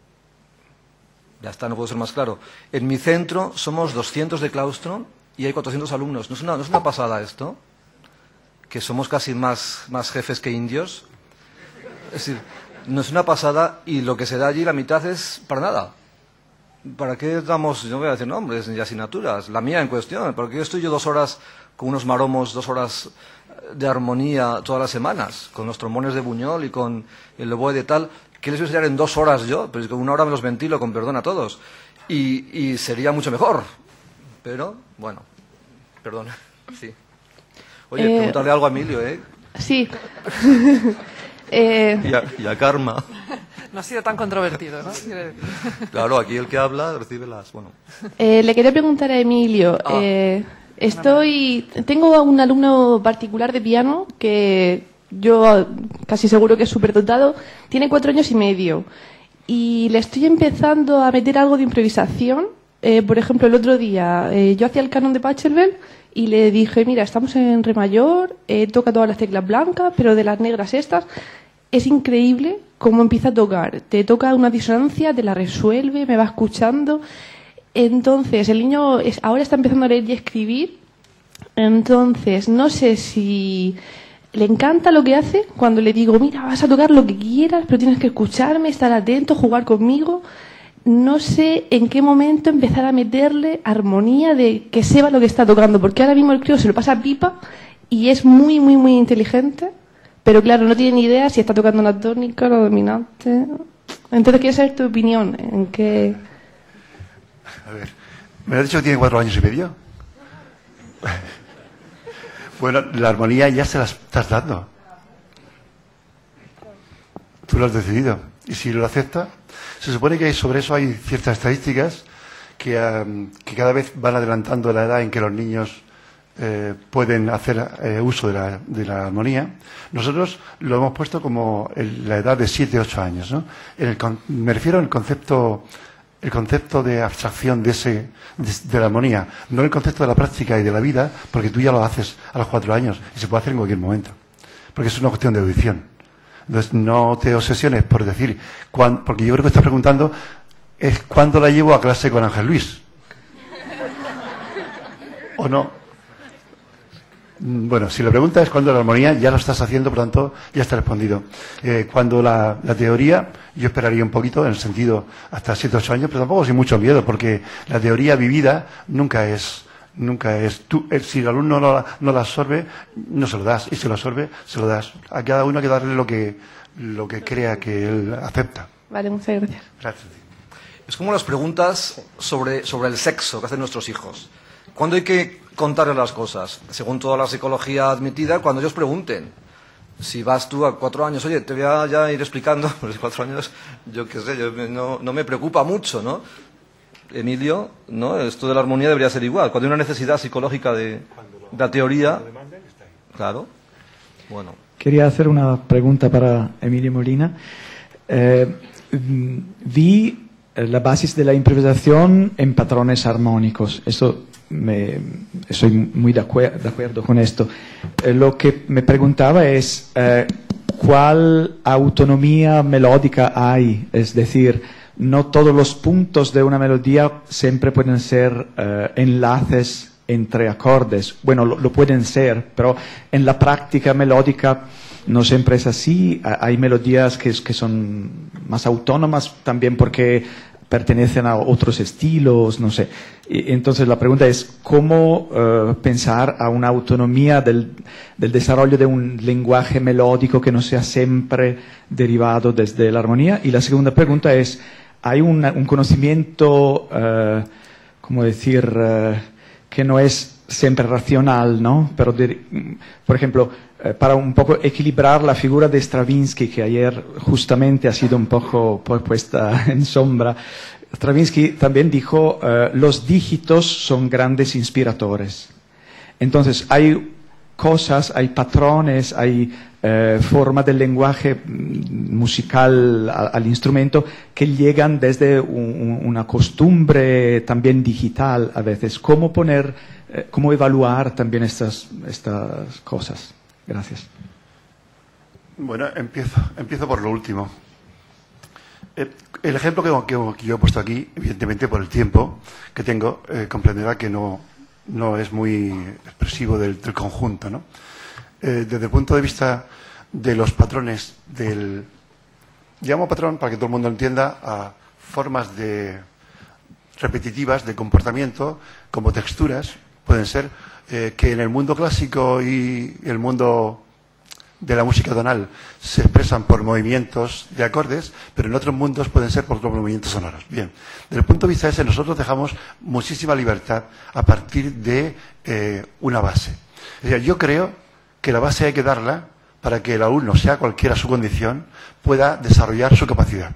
Ya está, no puedo ser más claro. En mi centro somos doscientos de claustro y hay cuatrocientos alumnos. ¿No es una, no es una pasada esto? Que somos casi más, más jefes que indios. Es decir, no es una pasada y lo que se da allí, la mitad es para nada. ¿Para qué damos, no voy a decir nombres ni asignaturas, la mía en cuestión? ¿Por qué estoy yo dos horas con unos maromos, dos horas de armonía todas las semanas, con los trombones de Buñol y con el oboe de tal? ¿Qué les voy a enseñar en dos horas yo? Pero con una hora me los ventilo, con perdón a todos. Y, y sería mucho mejor. Pero, bueno, perdón, sí. Oye, eh, preguntarle algo a Emilio, ¿eh? Sí. eh... y, a, y a Karma. No ha sido tan controvertido, ¿no? Claro, aquí el que habla recibe las... Bueno. Eh, le quería preguntar a Emilio, ah. eh, Estoy, tengo un alumno particular de piano que yo casi seguro que es superdotado, tiene cuatro años y medio y le estoy empezando a meter algo de improvisación. Eh, por ejemplo, el otro día eh, yo hacía el canon de Pachelbel y le dije, mira, estamos en re mayor, eh, toca todas las teclas blancas, pero de las negras estas. Es increíble cómo empieza a tocar. Te toca una disonancia, te la resuelve, me va escuchando. Entonces, el niño es, ahora está empezando a leer y escribir. Entonces, no sé si le encanta lo que hace cuando le digo, mira, vas a tocar lo que quieras, pero tienes que escucharme, estar atento, jugar conmigo. No sé en qué momento empezar a meterle armonía de que sepa lo que está tocando, porque ahora mismo el crío se lo pasa pipa y es muy, muy, muy inteligente. Pero claro, no tiene ni idea si está tocando una tónica, la dominante. Entonces, quiero saber tu opinión en qué... A ver, ¿me has dicho que tiene cuatro años y medio? Bueno, la armonía ya se la estás dando. Tú lo has decidido. Y si lo acepta, se supone que sobre eso hay ciertas estadísticas que, um, que cada vez van adelantando la edad en que los niños eh, pueden hacer eh, uso de la, de la armonía. Nosotros lo hemos puesto como el, la edad de siete a ocho años, ¿no? En el, me refiero al concepto... el concepto de abstracción de ese de, de la armonía, no el concepto de la práctica y de la vida, porque tú ya lo haces a los cuatro años y se puede hacer en cualquier momento, porque es una cuestión de audición. Entonces no te obsesiones por decir, cuándo, porque yo creo que estás preguntando es cuándo la llevo a clase con Ángel Luis, o no. Bueno, si la pregunta es cuándo la armonía, ya lo estás haciendo, por tanto, ya está respondido. Eh, cuando la, la teoría, yo esperaría un poquito, en el sentido, hasta siete o ocho años, pero tampoco sin mucho miedo, porque la teoría vivida nunca es, nunca es, tú, eh, si el alumno no la, no la absorbe, no se lo das, y si lo absorbe, se lo das. A cada uno hay que darle lo que, lo que crea que él acepta. Vale, muchas gracias. Gracias. Es como las preguntas sobre, sobre el sexo que hacen nuestros hijos. ¿Cuándo hay que contarles las cosas? Según toda la psicología admitida, cuando ellos pregunten. Si vas tú a cuatro años, oye, te voy a ya ir explicando, pues cuatro años, yo qué sé, yo no, no me preocupa mucho, ¿no? Emilio, ¿no? Esto de la armonía debería ser igual. Cuando hay una necesidad psicológica de, de la teoría, claro, bueno. Quería hacer una pregunta para Emilio Molina. Eh, vi la base de la improvisación en patrones armónicos. Eso me, estoy muy de, acuer de acuerdo con esto. Eh, lo que me preguntaba es eh, cuál autonomía melódica hay, es decir, no todos los puntos de una melodía siempre pueden ser eh, enlaces entre acordes. Bueno, lo, lo pueden ser, pero en la práctica melódica no siempre es así. Hay melodías que, que son más autónomas también porque pertenecen a otros estilos, no sé. Y entonces la pregunta es cómo uh, pensar a una autonomía del, del desarrollo de un lenguaje melódico que no sea siempre derivado desde la armonía. Y la segunda pregunta es, ¿hay una, un conocimiento, uh, cómo decir, uh, que no es siempre racional, ¿no? Pero, de, por ejemplo, eh, para un poco equilibrar la figura de Stravinsky, que ayer justamente ha sido un poco puesta en sombra, Stravinsky también dijo, eh, los dígitos son grandes inspiradores. Entonces, hay cosas, hay patrones, hay eh, forma del lenguaje musical al, al instrumento que llegan desde un, una costumbre también digital a veces. ¿Cómo poner, eh, cómo evaluar también estas, estas cosas? Gracias. Bueno, empiezo, empiezo por lo último. Eh, el ejemplo que, que, que yo he puesto aquí, evidentemente por el tiempo que tengo, eh, comprenderá que no, no es muy expresivo del, del conjunto, ¿no? Eh, desde el punto de vista de los patrones del... Llamo patrón, para que todo el mundo entienda, a formas de repetitivas de comportamiento, como texturas, pueden ser, eh, que en el mundo clásico y el mundo de la música tonal se expresan por movimientos de acordes, pero en otros mundos pueden ser por otros movimientos sonoros. Bien, desde el punto de vista ese, nosotros dejamos muchísima libertad a partir de eh, una base. Es decir, yo creo que la base hay que darla para que el alumno, sea cualquiera su condición, pueda desarrollar su capacidad.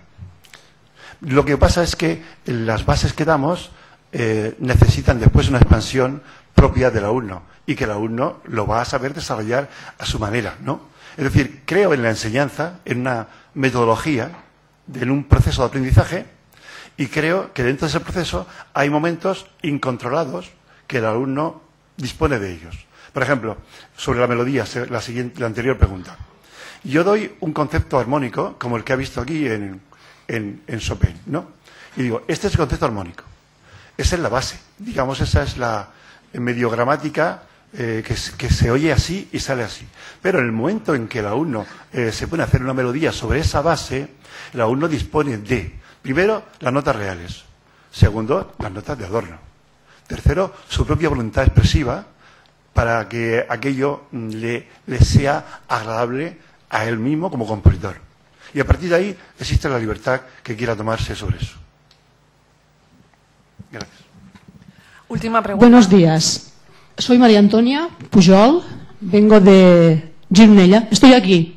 Lo que pasa es que las bases que damos eh, necesitan después una expansión propia del alumno y que el alumno lo va a saber desarrollar a su manera, ¿no? Es decir, creo en la enseñanza, en una metodología, en un proceso de aprendizaje, y creo que dentro de ese proceso hay momentos incontrolados que el alumno dispone de ellos. Por ejemplo, sobre la melodía, la, siguiente, la anterior pregunta. Yo doy un concepto armónico, como el que ha visto aquí en, en, en Chopin, ¿no? Y digo, este es el concepto armónico. Esa es la base. Digamos, esa es la medio gramática eh, que, que se oye así y sale así. Pero en el momento en que el alumno eh, se pone a hacer una melodía sobre esa base, el alumno dispone de, primero, las notas reales. Segundo, las notas de adorno. Tercero, su propia voluntad expresiva para que aquello le, le sea agradable a él mismo como compositor. Y a partir de ahí existe la libertad que quiera tomarse sobre eso. Gracias. Última pregunta. Buenos días. Soy María Antonia Pujol, vengo de Gironella. Estoy aquí.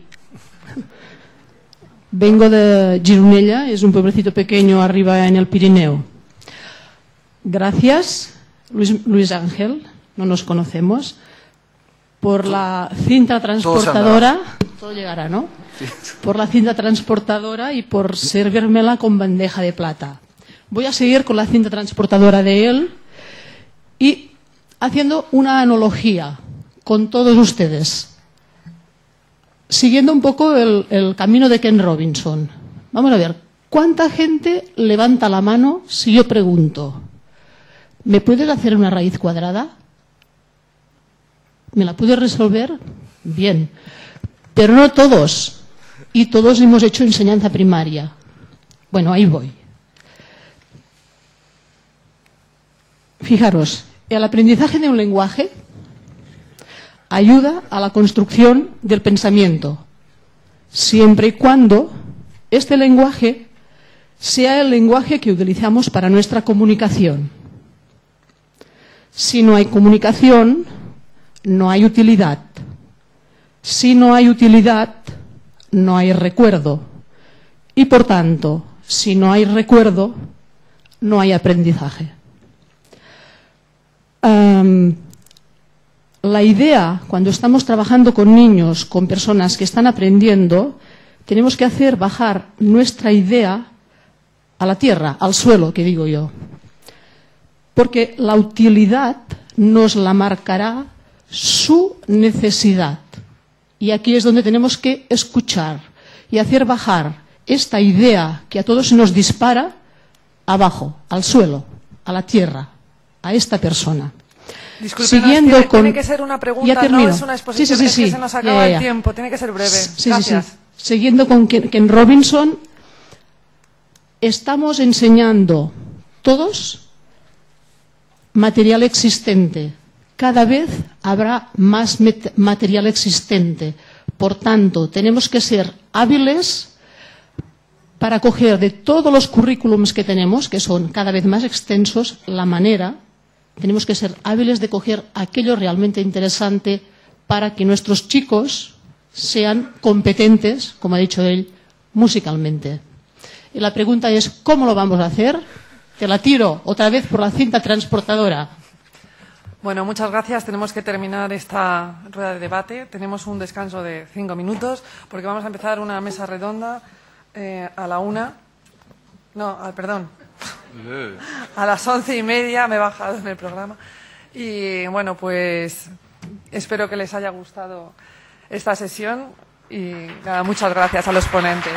Vengo de Gironella, es un pueblecito pequeño arriba en el Pirineo. Gracias, Luis, Luis Ángel, no nos conocemos, por la cinta transportadora. Todo llegará, ¿no? Sí. Por la cinta transportadora y por servírmela con bandeja de plata. Voy a seguir con la cinta transportadora de él y haciendo una analogía con todos ustedes, siguiendo un poco el, el camino de Ken Robinson. Vamos a ver, ¿cuánta gente levanta la mano si yo pregunto, ¿me puedes hacer una raíz cuadrada? ¿Me la puedes resolver? Bien. Pero no todos. Y todos hemos hecho enseñanza primaria. Bueno, ahí voy. Fijaros, el aprendizaje de un lenguaje ayuda a la construcción del pensamiento, siempre y cuando este lenguaje sea el lenguaje que utilizamos para nuestra comunicación. Si no hay comunicación, no hay utilidad. Si no hay utilidad, no hay recuerdo. Y por tanto, si no hay recuerdo, no hay aprendizaje. Um, la idea, cuando estamos trabajando con niños, con personas que están aprendiendo, tenemos que hacer bajar nuestra idea a la tierra, al suelo, que digo yo. Porque la utilidad nos la marcará su necesidad. Y aquí es donde tenemos que escuchar y hacer bajar esta idea que a todos nos dispara abajo, al suelo, a la tierra, a esta persona. Disculpe, Siguiendo tiene, con... tiene que ser una pregunta, ya termino. no es una exposición, sí, sí, sí, es que sí. se nos acaba ya, ya, ya. el tiempo, tiene que ser breve. Sí, Gracias. sí, sí. Siguiendo con Ken, Ken Robinson, estamos enseñando todos material existente. Cada vez habrá más material existente. Por tanto, tenemos que ser hábiles para coger de todos los currículums que tenemos, que son cada vez más extensos, la manera, tenemos que ser hábiles de coger aquello realmente interesante para que nuestros chicos sean competentes, como ha dicho él, musicalmente. Y la pregunta es, ¿cómo lo vamos a hacer? Te la tiro otra vez por la cinta transportadora. Bueno, muchas gracias. Tenemos que terminar esta rueda de debate. Tenemos un descanso de cinco minutos porque vamos a empezar una mesa redonda eh, a la una. No, ah, perdón. A las once y media me he bajado en el programa. Y bueno, pues espero que les haya gustado esta sesión y nada, muchas gracias a los ponentes.